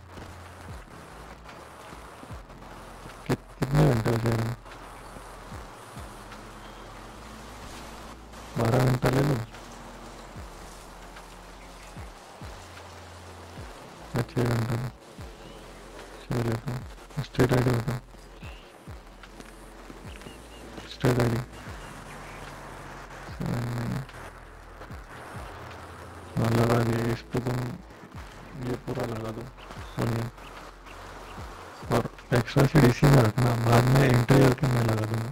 कितने घंटे हो शहर में? 12 घंटा ले लो या 6 घंटा? 6 लेता हूँ। स्टेट आई डी बताओ। स्टेट आई डी हाँ लगा दिए। इस पे तुम ये पूरा लगा दो सोनिया और एक्स्ट्रा सीड इसी में रखना, बाद में इंटीरियर के मैं लगा दूंगा।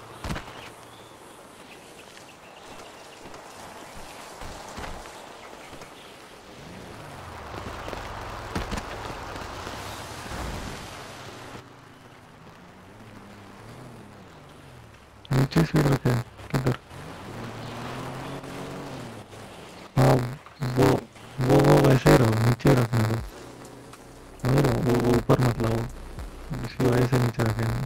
नीचे सीड रखे हैं किधर? हाँ वो वैसे ही रहो, नीचे रखने दो। वही रहो, वो ऊपर मत लाओ, इसकी वजह से नीचे रखेंगे।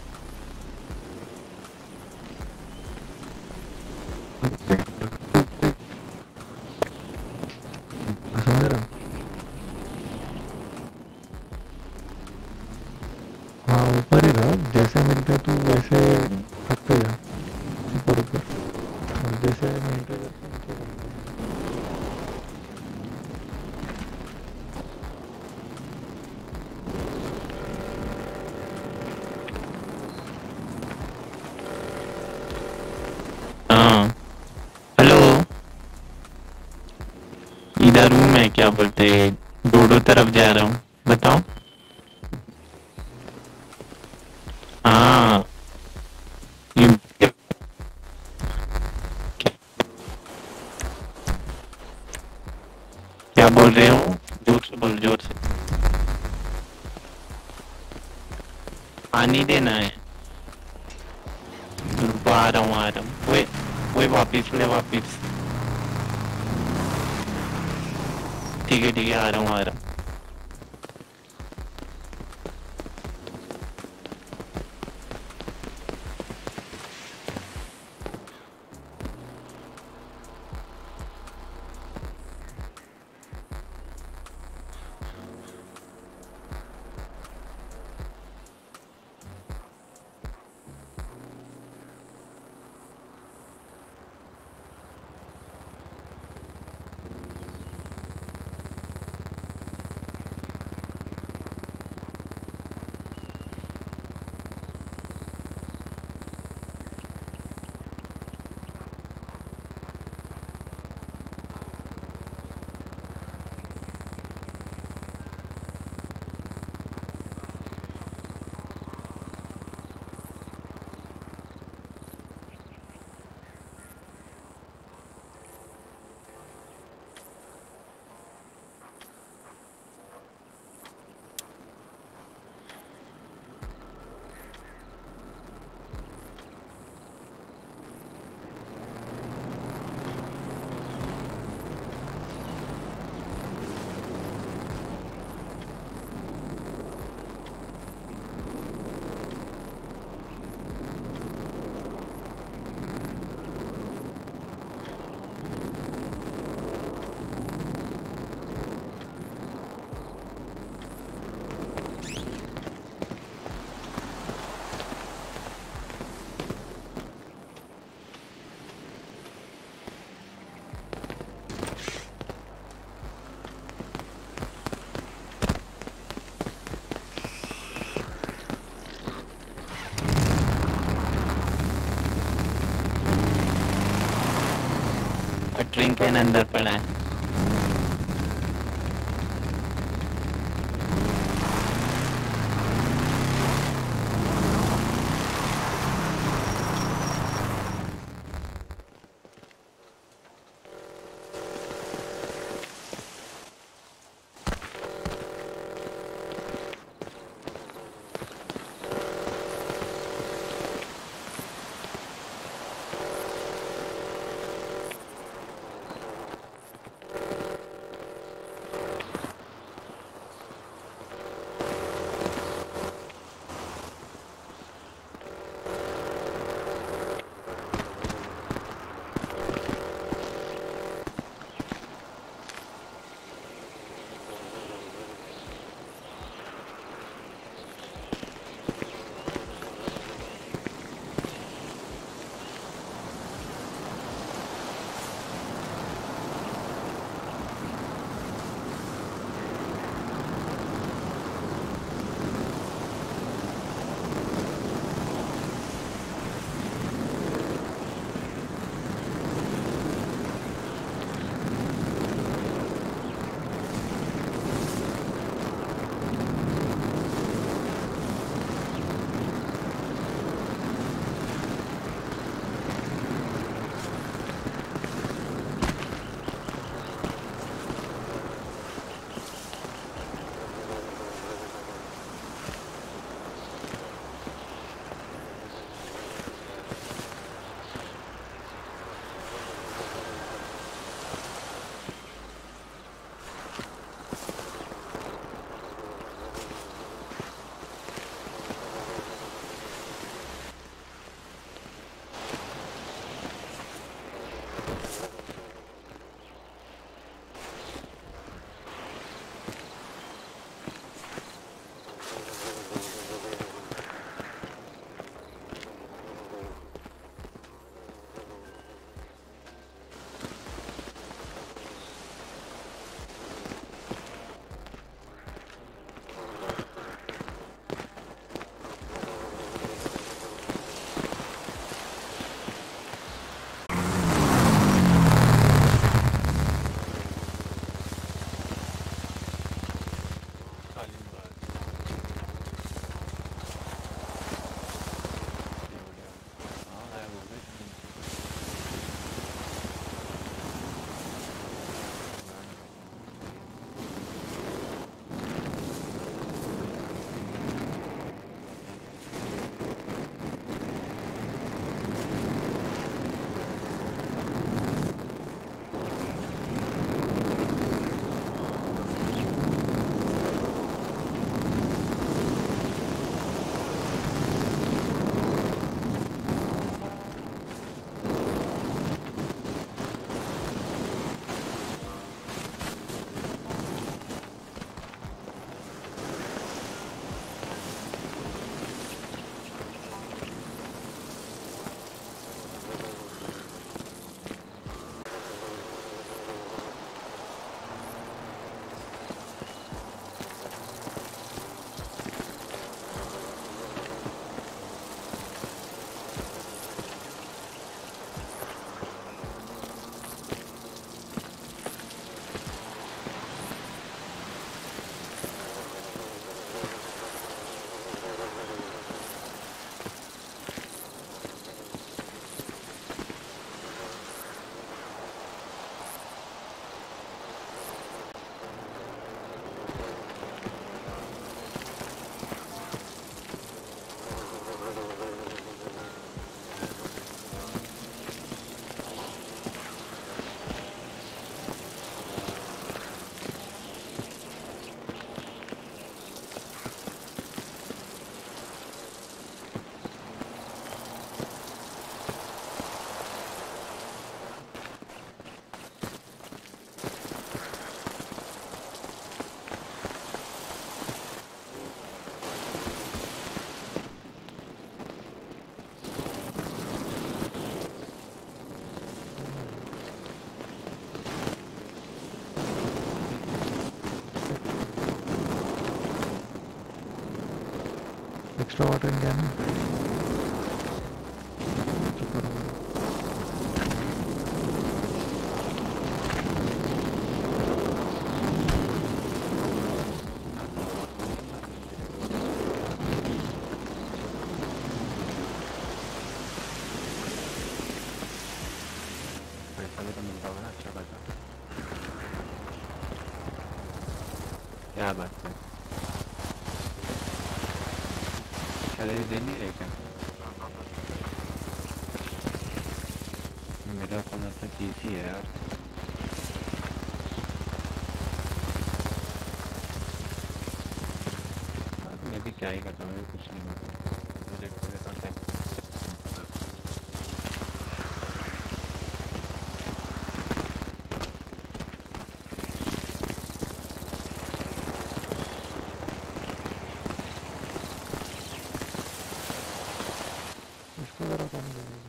समझ रहे हो? हाँ ऊपर ही रहो, जैसे मिलते तू वैसे रखते जा ऊपर ऊपर और जैसे मैं एंटर करता हूँ नीचे रखता हूँ। हाँ हेलो, इधर हूँ मैं। क्या बोलते डोडो तरफ जा रहा हूँ, बताओ। हाँ ये क्या बोल रहे हो? जोर से बोल, जोर से। पानी देना है। रुको आ रहा हूँ, आ रहा हूँ। वो वापिस ले, वापिस। ठीक है आ रहा हूँ, आ रहा हूँ। वाटरिंग कैन अंदर पड़ा है। एक्स्ट्रा वाटरिंग क्या है पैसा भी तो मिलता होगा ना अच्छा खासा। क्या बात है, सैलरी दे नहीं रहे क्या? मेरा फोन तो चीज़ है यार। मैं भी क्या ही करता हूँ, कुछ नहीं प्रोजेक्ट करता है। इसको ज़रा कम दे दीजिए।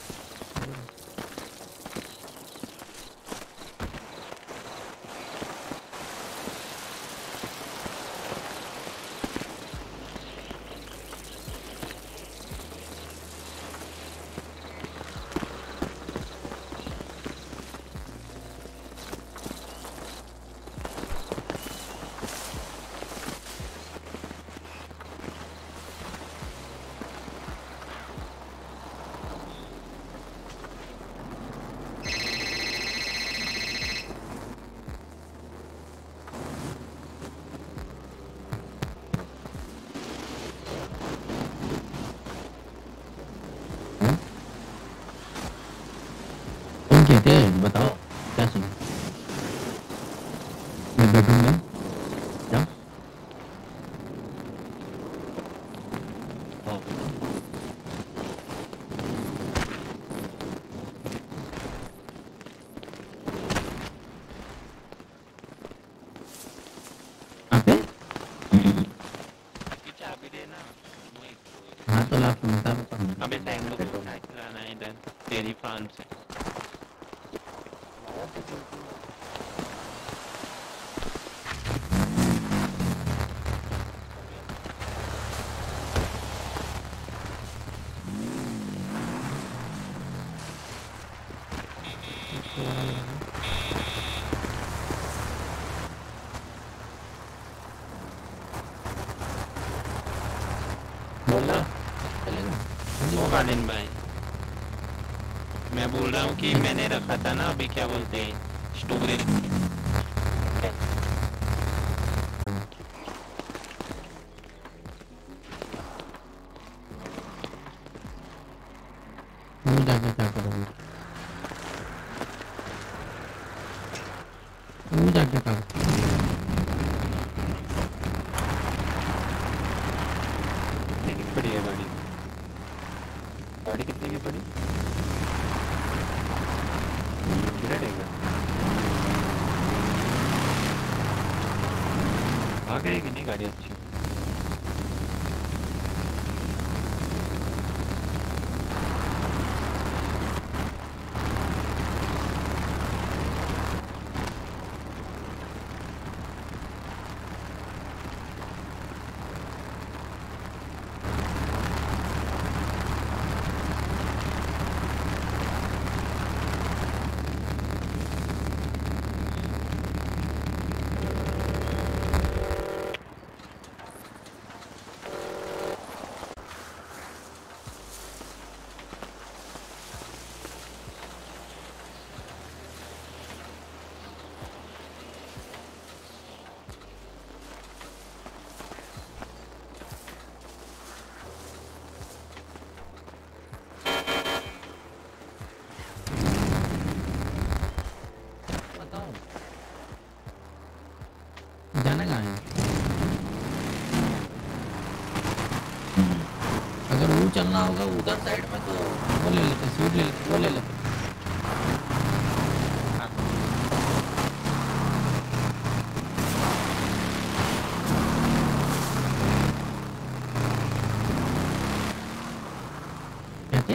कौन कहते हैं बताओ क्या सुन। मैं बेडरूम में जाओ। हाँ। कहाँ पे? चाबी देना। हाँ तो ला सुनता हूँ। अबे टैंगो को उठा के लाना है इधर तेरी फार्म से। इसको वाला लेना। बोला चलेगा। वालिन भाई, मैं बोल रहा हूँ कि मैंने रखा था ना अभी, क्या बोलते हैं, स्टोरेज। वो जाके क्या करोगे? वो जाके क्या करोगे? कितने की पड़ी है गाड़ी? गाड़ी कितने की पड़ी? कितना देगा? आ गई कि नहीं गाड़ी अच्छी? बताओ जाना कहाँ है? अगर वो चलना होगा उधर साइड में तो वो ले लेते, सीट ले लेते, वो ले लेते। कहते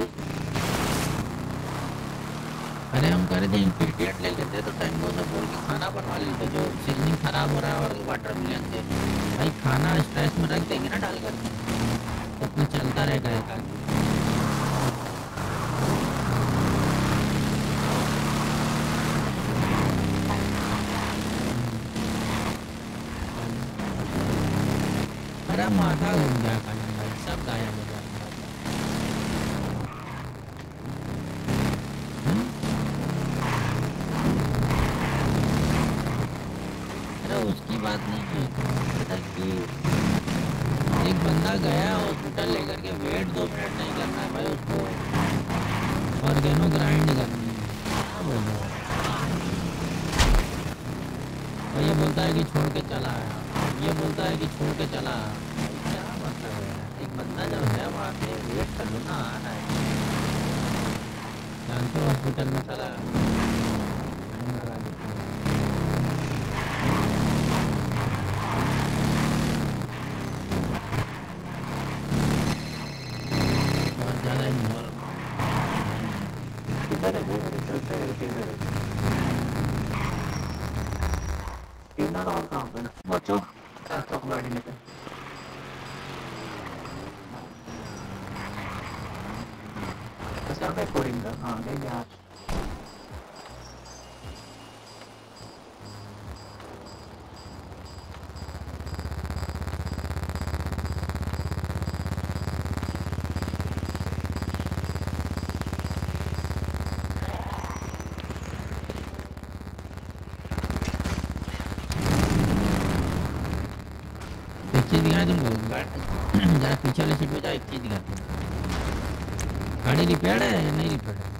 अरे हम कह रहे थे इंग्रेडिएंट ले लेते तो टाइम से बोल के खाना बनवा लेते, जो सीजनिंग खराब हो रहा है और वाटर मिलन से भाई खाना स्ट्रेस में रख देंगे ना डालकर, तो कुछ चलता रहेगा एक आगे। मेरा माथा घूम गया खाने भाई, सब गायब हो गया। वाली बात नहीं है। बेटा कि एक बंदा गया हॉस्पिटल लेकर के वेट 2 मिनट नहीं करना है भाई उसको, ऑर्गेनो ग्राइंड करनी है। क्या बोलो, और ये बोलता है कि छोड़ के चला आया, ये बोलता है कि छोड़ के चला आया। क्या मतलब है, एक बंदा जब है वहाँ पे वेट कर लो ना, आ रहा है जानते हो हॉस्पिटल में चला बहुत ज़्यादा इन्वॉल्व। किधर है वो, मेरे चलते हैं किधर है किधर और कहाँ पे बच्चों तो गाड़ी लेके सर कोडिंग का हाँ नहीं यार एक चीज़ दिखाई तुमको, जरा पीछे वाले सीट पे जाओ, एक चीज़ दिखाती हूँ। गाड़ी रिपेयर है या नहीं रिपेयर है?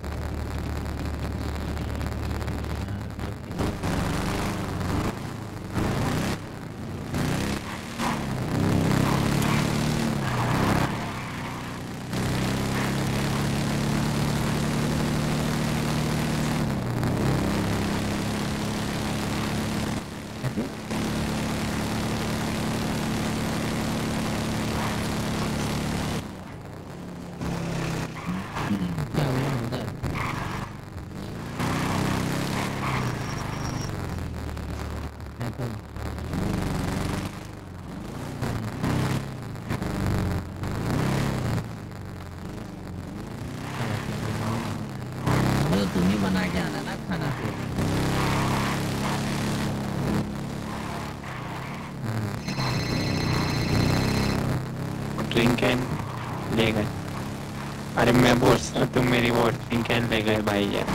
क्या हुआ उधर? देखो तो तुम ही बना के आना ना खाना फिर। ड्रिंक कैन ले गए। अरे मैं बोल तुम मेरी वो ड्रिंक कैन ले गए भाई यार।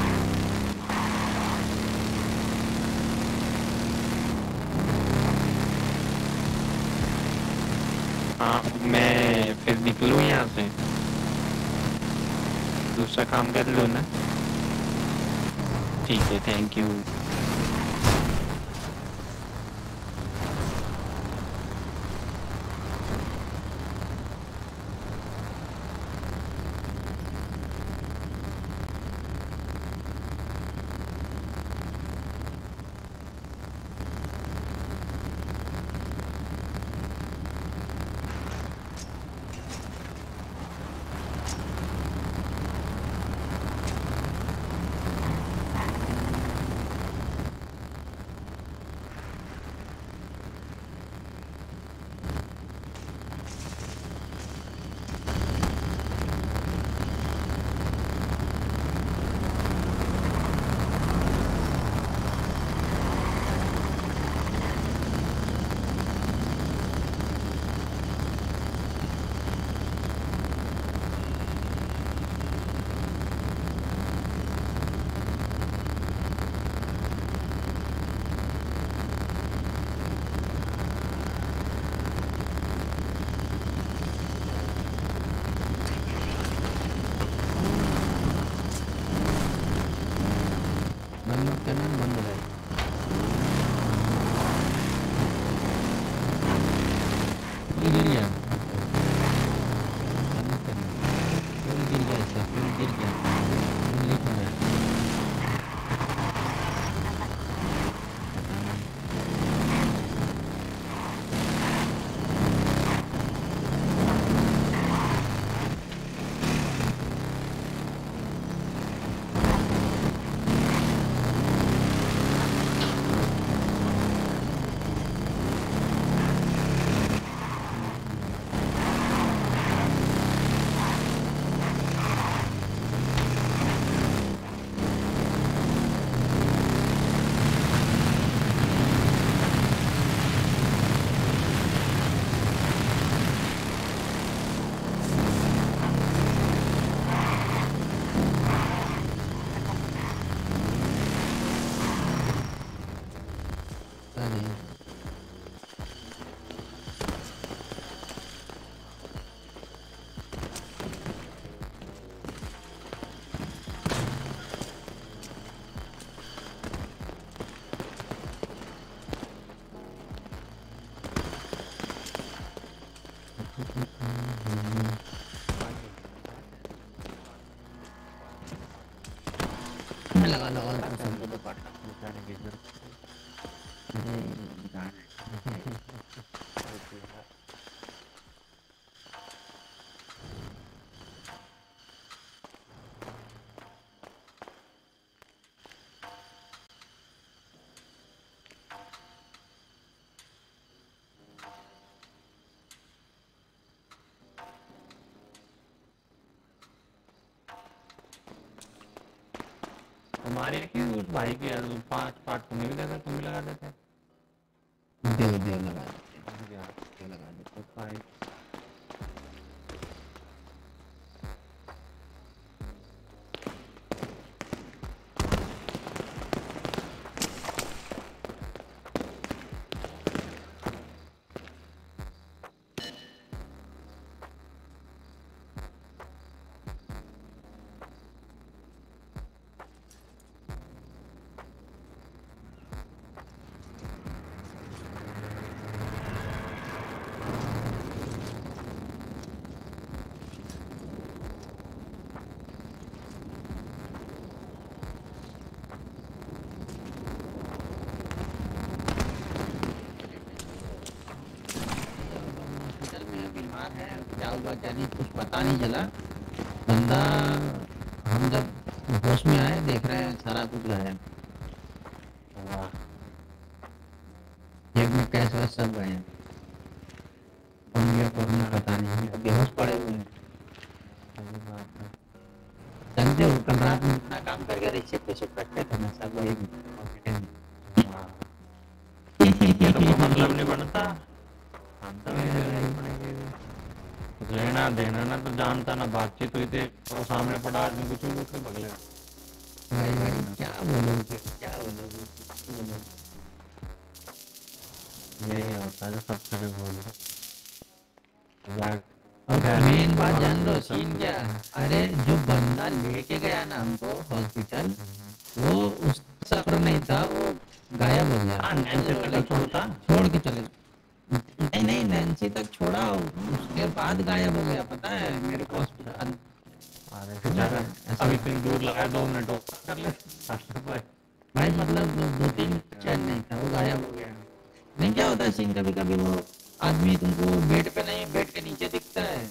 हाँ मैं फिर निकलूँ यहाँ से, दूसरा काम कर लूँ ना। ठीक है, थैंक यू। में लगा लगा तो सबको तो काट बेचारे की जरूरत अरे बेकार है। हमारे की उस भाई की 5 पार्ट तुम्हें भी देता, तुम भी लगा देते। देव लगा देते हैं, देव लगा देते हैं। भाई हॉस्पिटल में बीमार है, क्या हुआ क्या नहीं कुछ पता नहीं चला। बंदा हम जब होश में आए देख रहे हैं सारा कुछ गायब, जेब में कैश वैश सब गए हैं। कौन गया कौन नहीं पता नहीं, बेहोश पड़े हुए हैं। सही बात है। समझे वो कल रात में इतना काम करके रिक्शे पे से रखते थे ना सब वही ये तो कोई मतलब नहीं बनता। लेना देना ना तो जानता ना, बातचीत हुई थी तो सामने पड़ा आदमी कुछ भी उसके बगले भाई भाई क्या बोलोगे क्या बोलोगे कुछ बोलोगे। यही होता है जो सबसे भी बोल और मेन बात जान लो सीन क्या, अरे जो बंदा लेके गया ना हमको हॉस्पिटल, वो उस सफर नहीं था, वो गायब हो गया। छोड़ता छोड़ के चले नहीं नहीं नैन्सी तक छोड़ा, उसके बाद गायब हो गया। पता है मेरे को हॉस्पिटल बेचारा अभी इतनी दूर लगा 2 मिनट और कर ले भाई मतलब 2-3 चैन नहीं था, वो गायब हो गया। नहीं क्या होता है सीन, कभी कभी वो आदमी तुमको बेड पे नहीं बेड के नीचे दिखता है।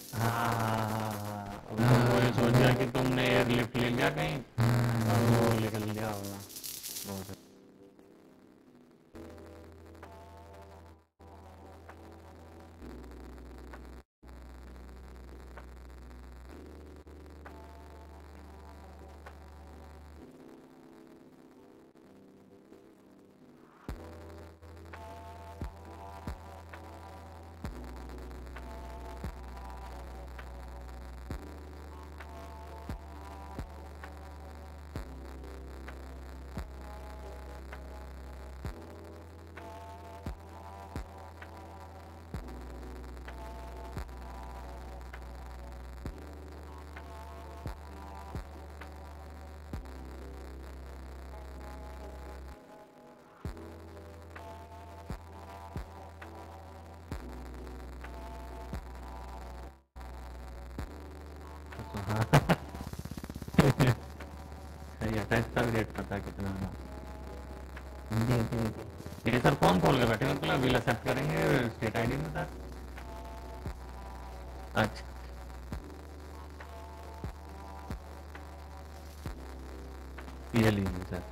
वो ये सोच लिया कि तुमने एयरलिफ्ट ले लिया कहीं और वो निकल लिया होगा। बहुत सही है, टेस्ट का रेट पता है कितना है। दे ये सर कौन खोल के बैठे मतलब बिल एक्सेप्ट करेंगे स्टेट आईडी में सर। अच्छा ये लीजिए सर।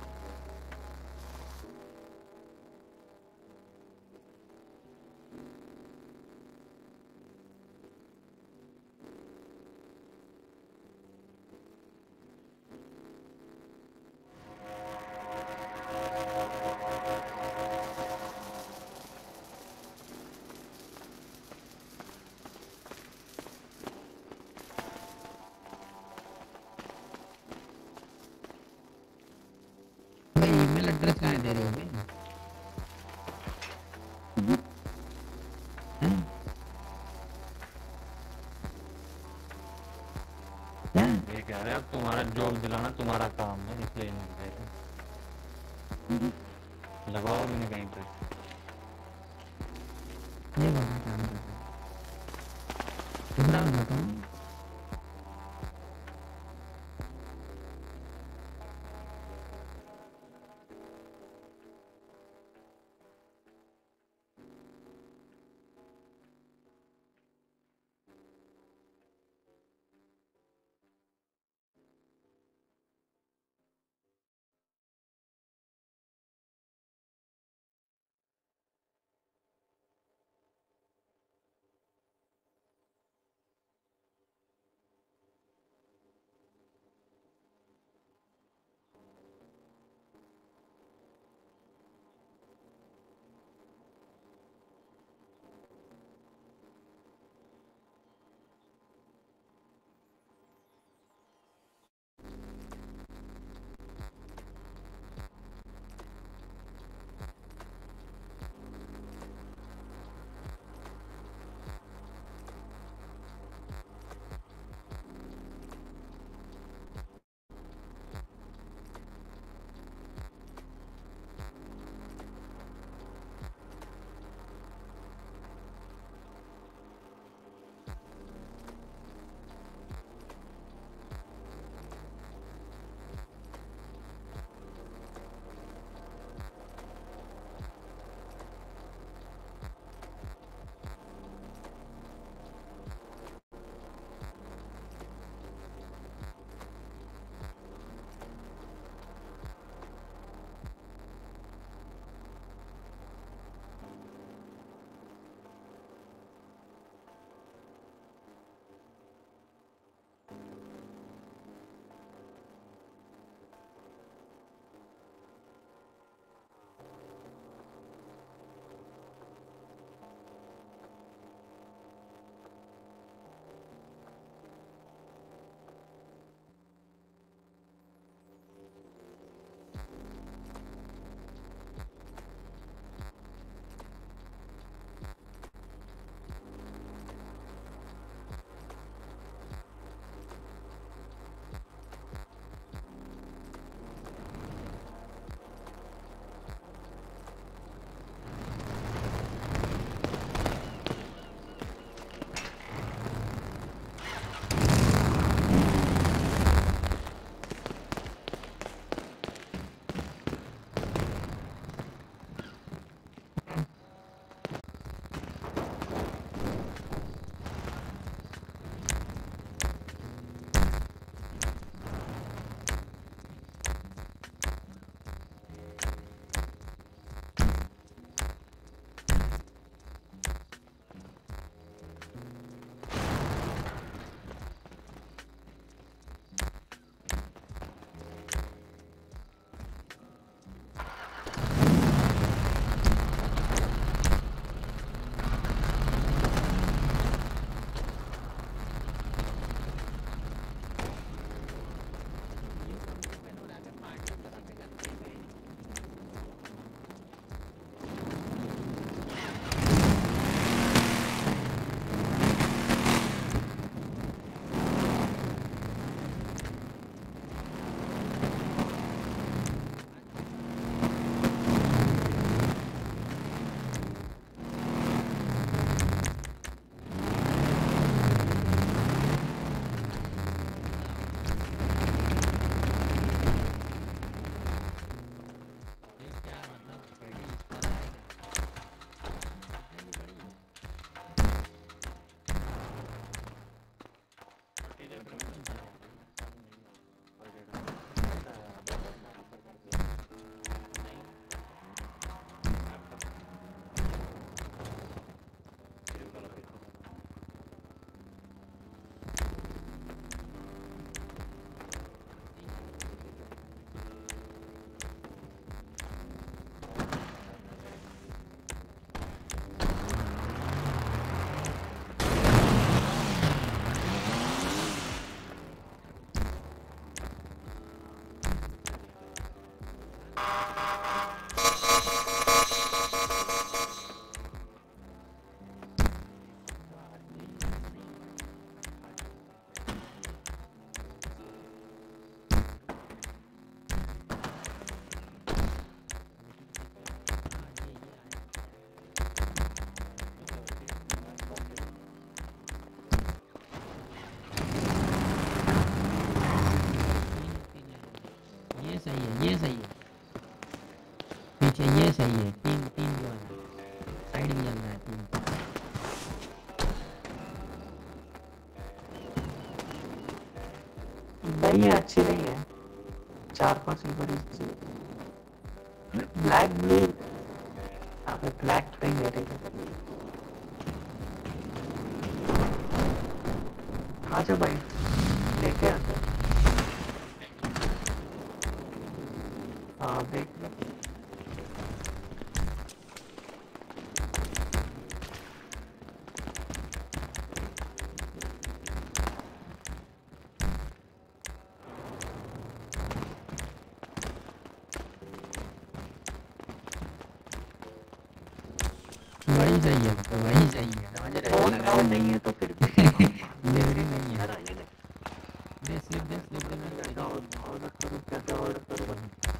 भाई ईमेल एड्रेस कहाँ दे रहे हो भाई? हैं? क्या? ये कह रहे हैं अब तुम्हारा जॉब दिलाना तुम्हारा काम है इसलिए नहीं दे रहे। लगाओ भी नहीं कहीं पे। ये बात काम कर रहे हो। इमरान बताओ। ये सही है, ये सही है। पीछे ये सही है, तीन तीन जो है साइड भी चलना है तीन। नहीं है, अच्छी नहीं है। 4-5 ही बड़ी ब्लैक ब्लू, अबे ब्लैक नहीं है ठीक है। आजा भाई लेके आते हैं। हाँ देख लो। वही सही है, तो वही सही है, समझ रहे हो? और नहीं है तो फिर भी डिलीवरी नहीं है। यार ये दे स्लिप दे मैं कैसे ऑर्डर करूँ, कैसे ऑर्डर करूँ।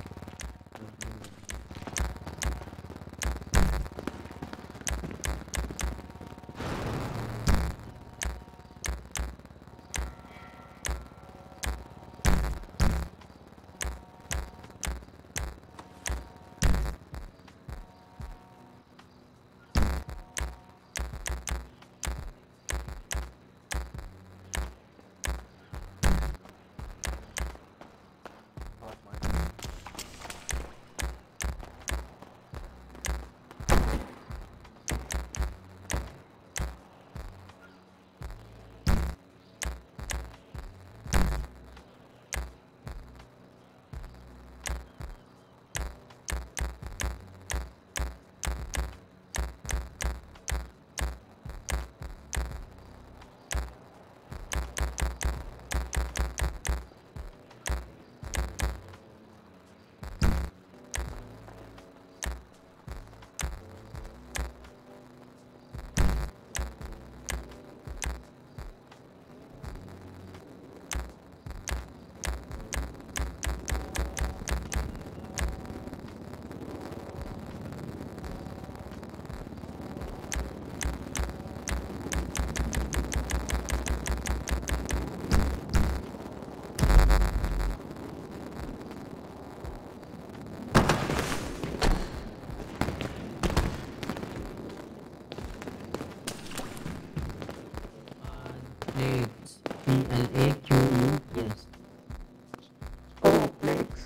Plates PLAQUES। Oh plaques.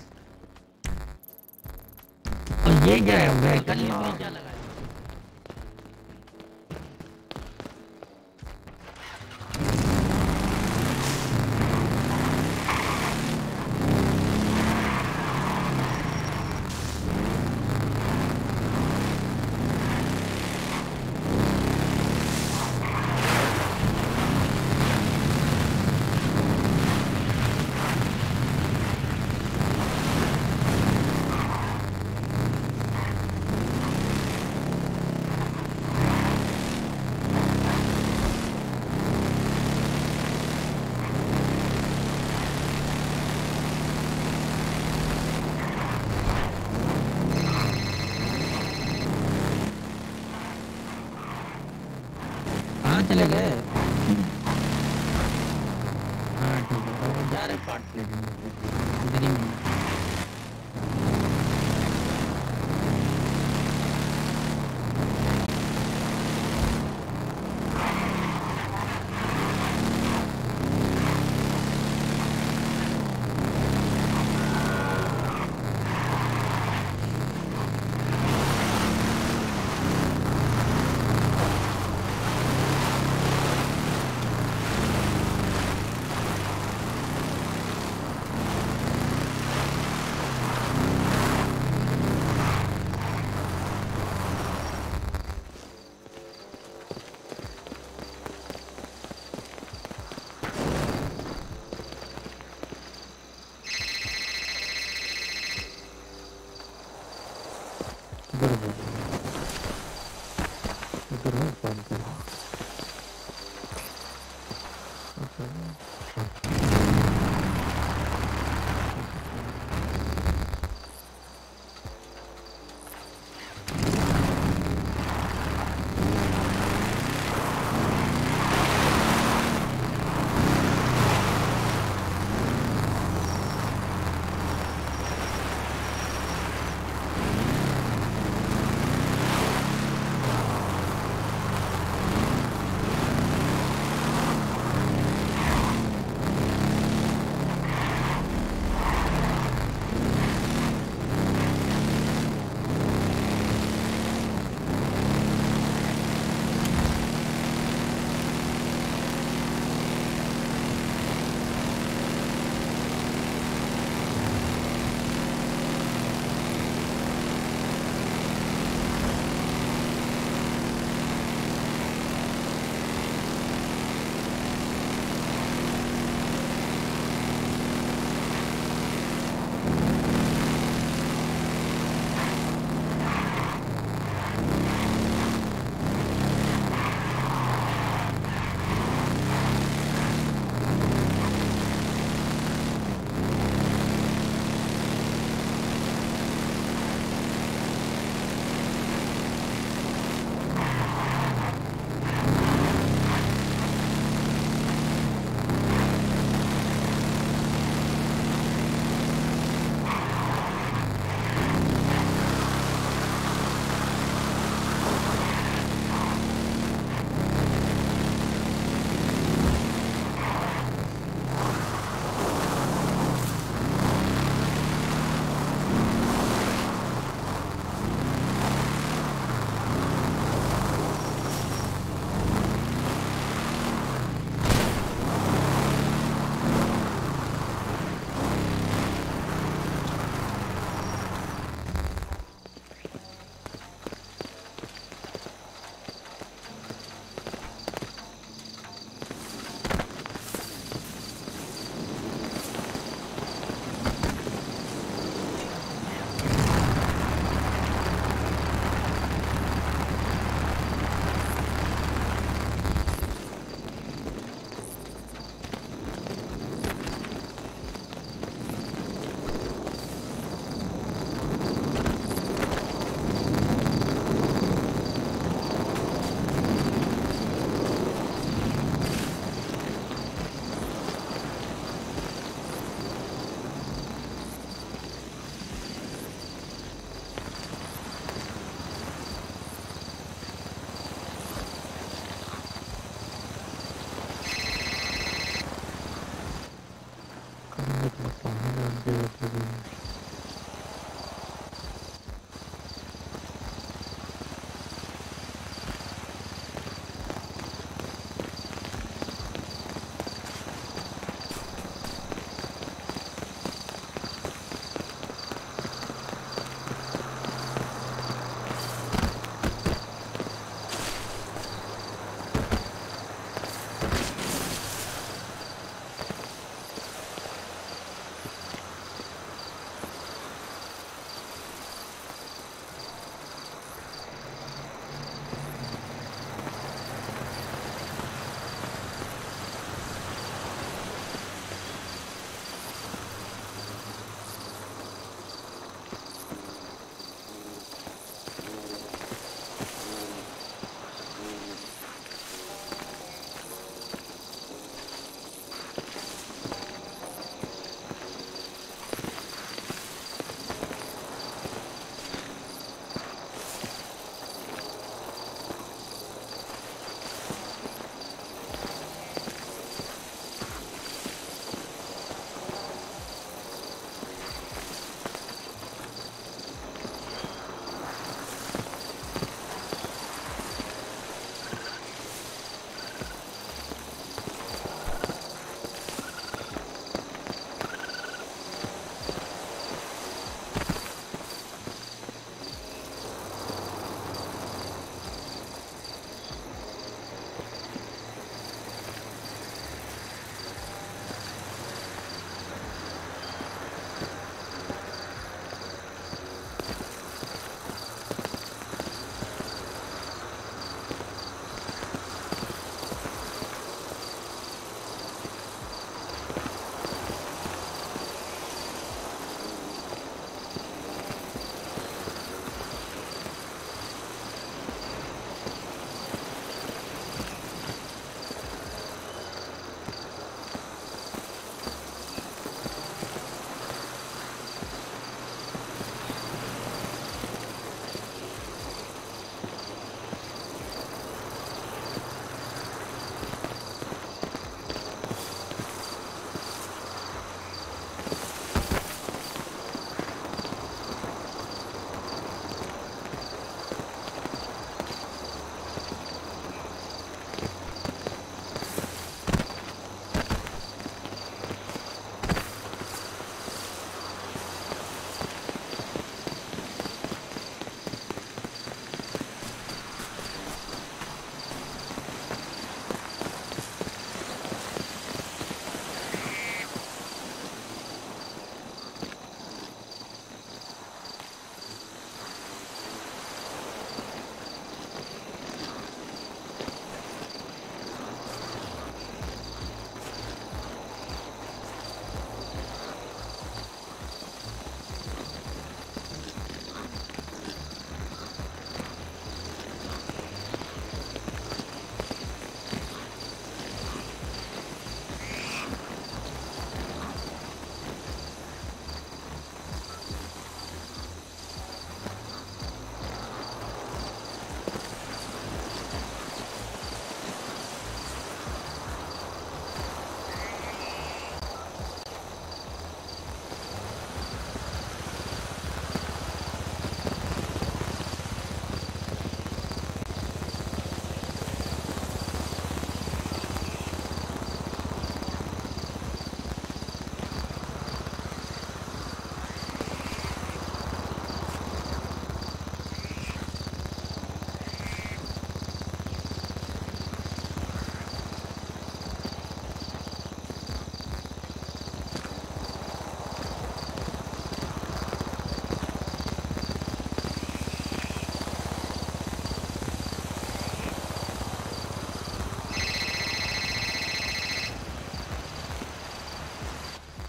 और ये क्या है, व्हीकल में क्या लगा है? कहाँ चले गए? हाँ ठीक है, तो वो जा रहे पार्ट्स लेने इधर ही मिलना। है इधर है पान पे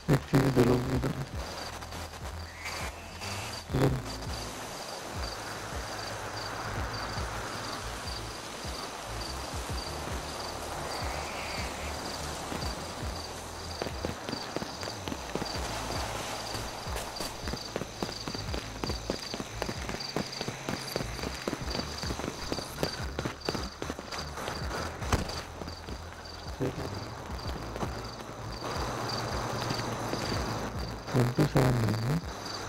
एक चीज दिलो इधर इधर ट्वेंटी सेवन नहीं है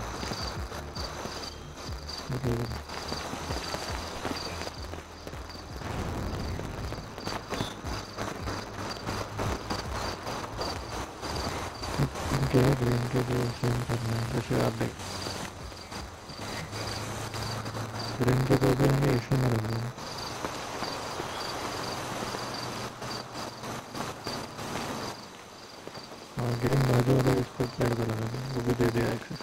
इनके ग्रीन के जो सेम करना है जैसे आप देख ग्रीन के तो भी हमें इशू में लग रहा है और ग्रीन बाजू वाला इसको साइड पे लगा दो वो भी दे दिया एक्सेस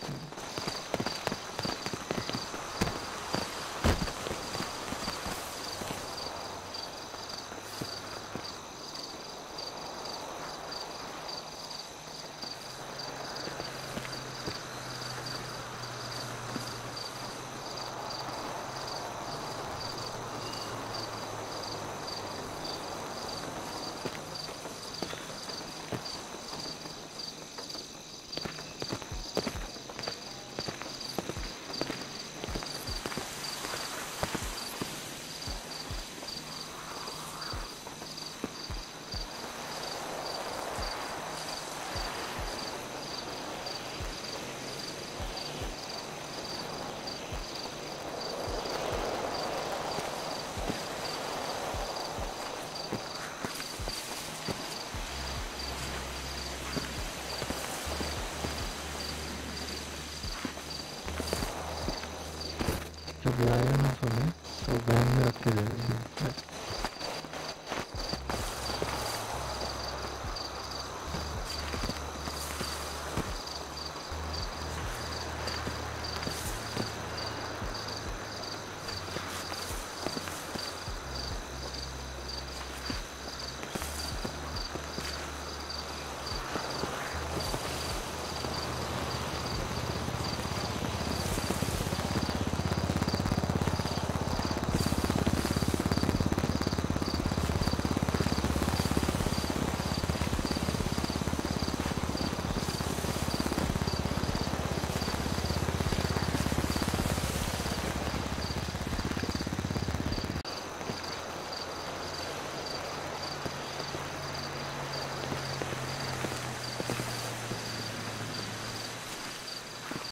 जब लाया ना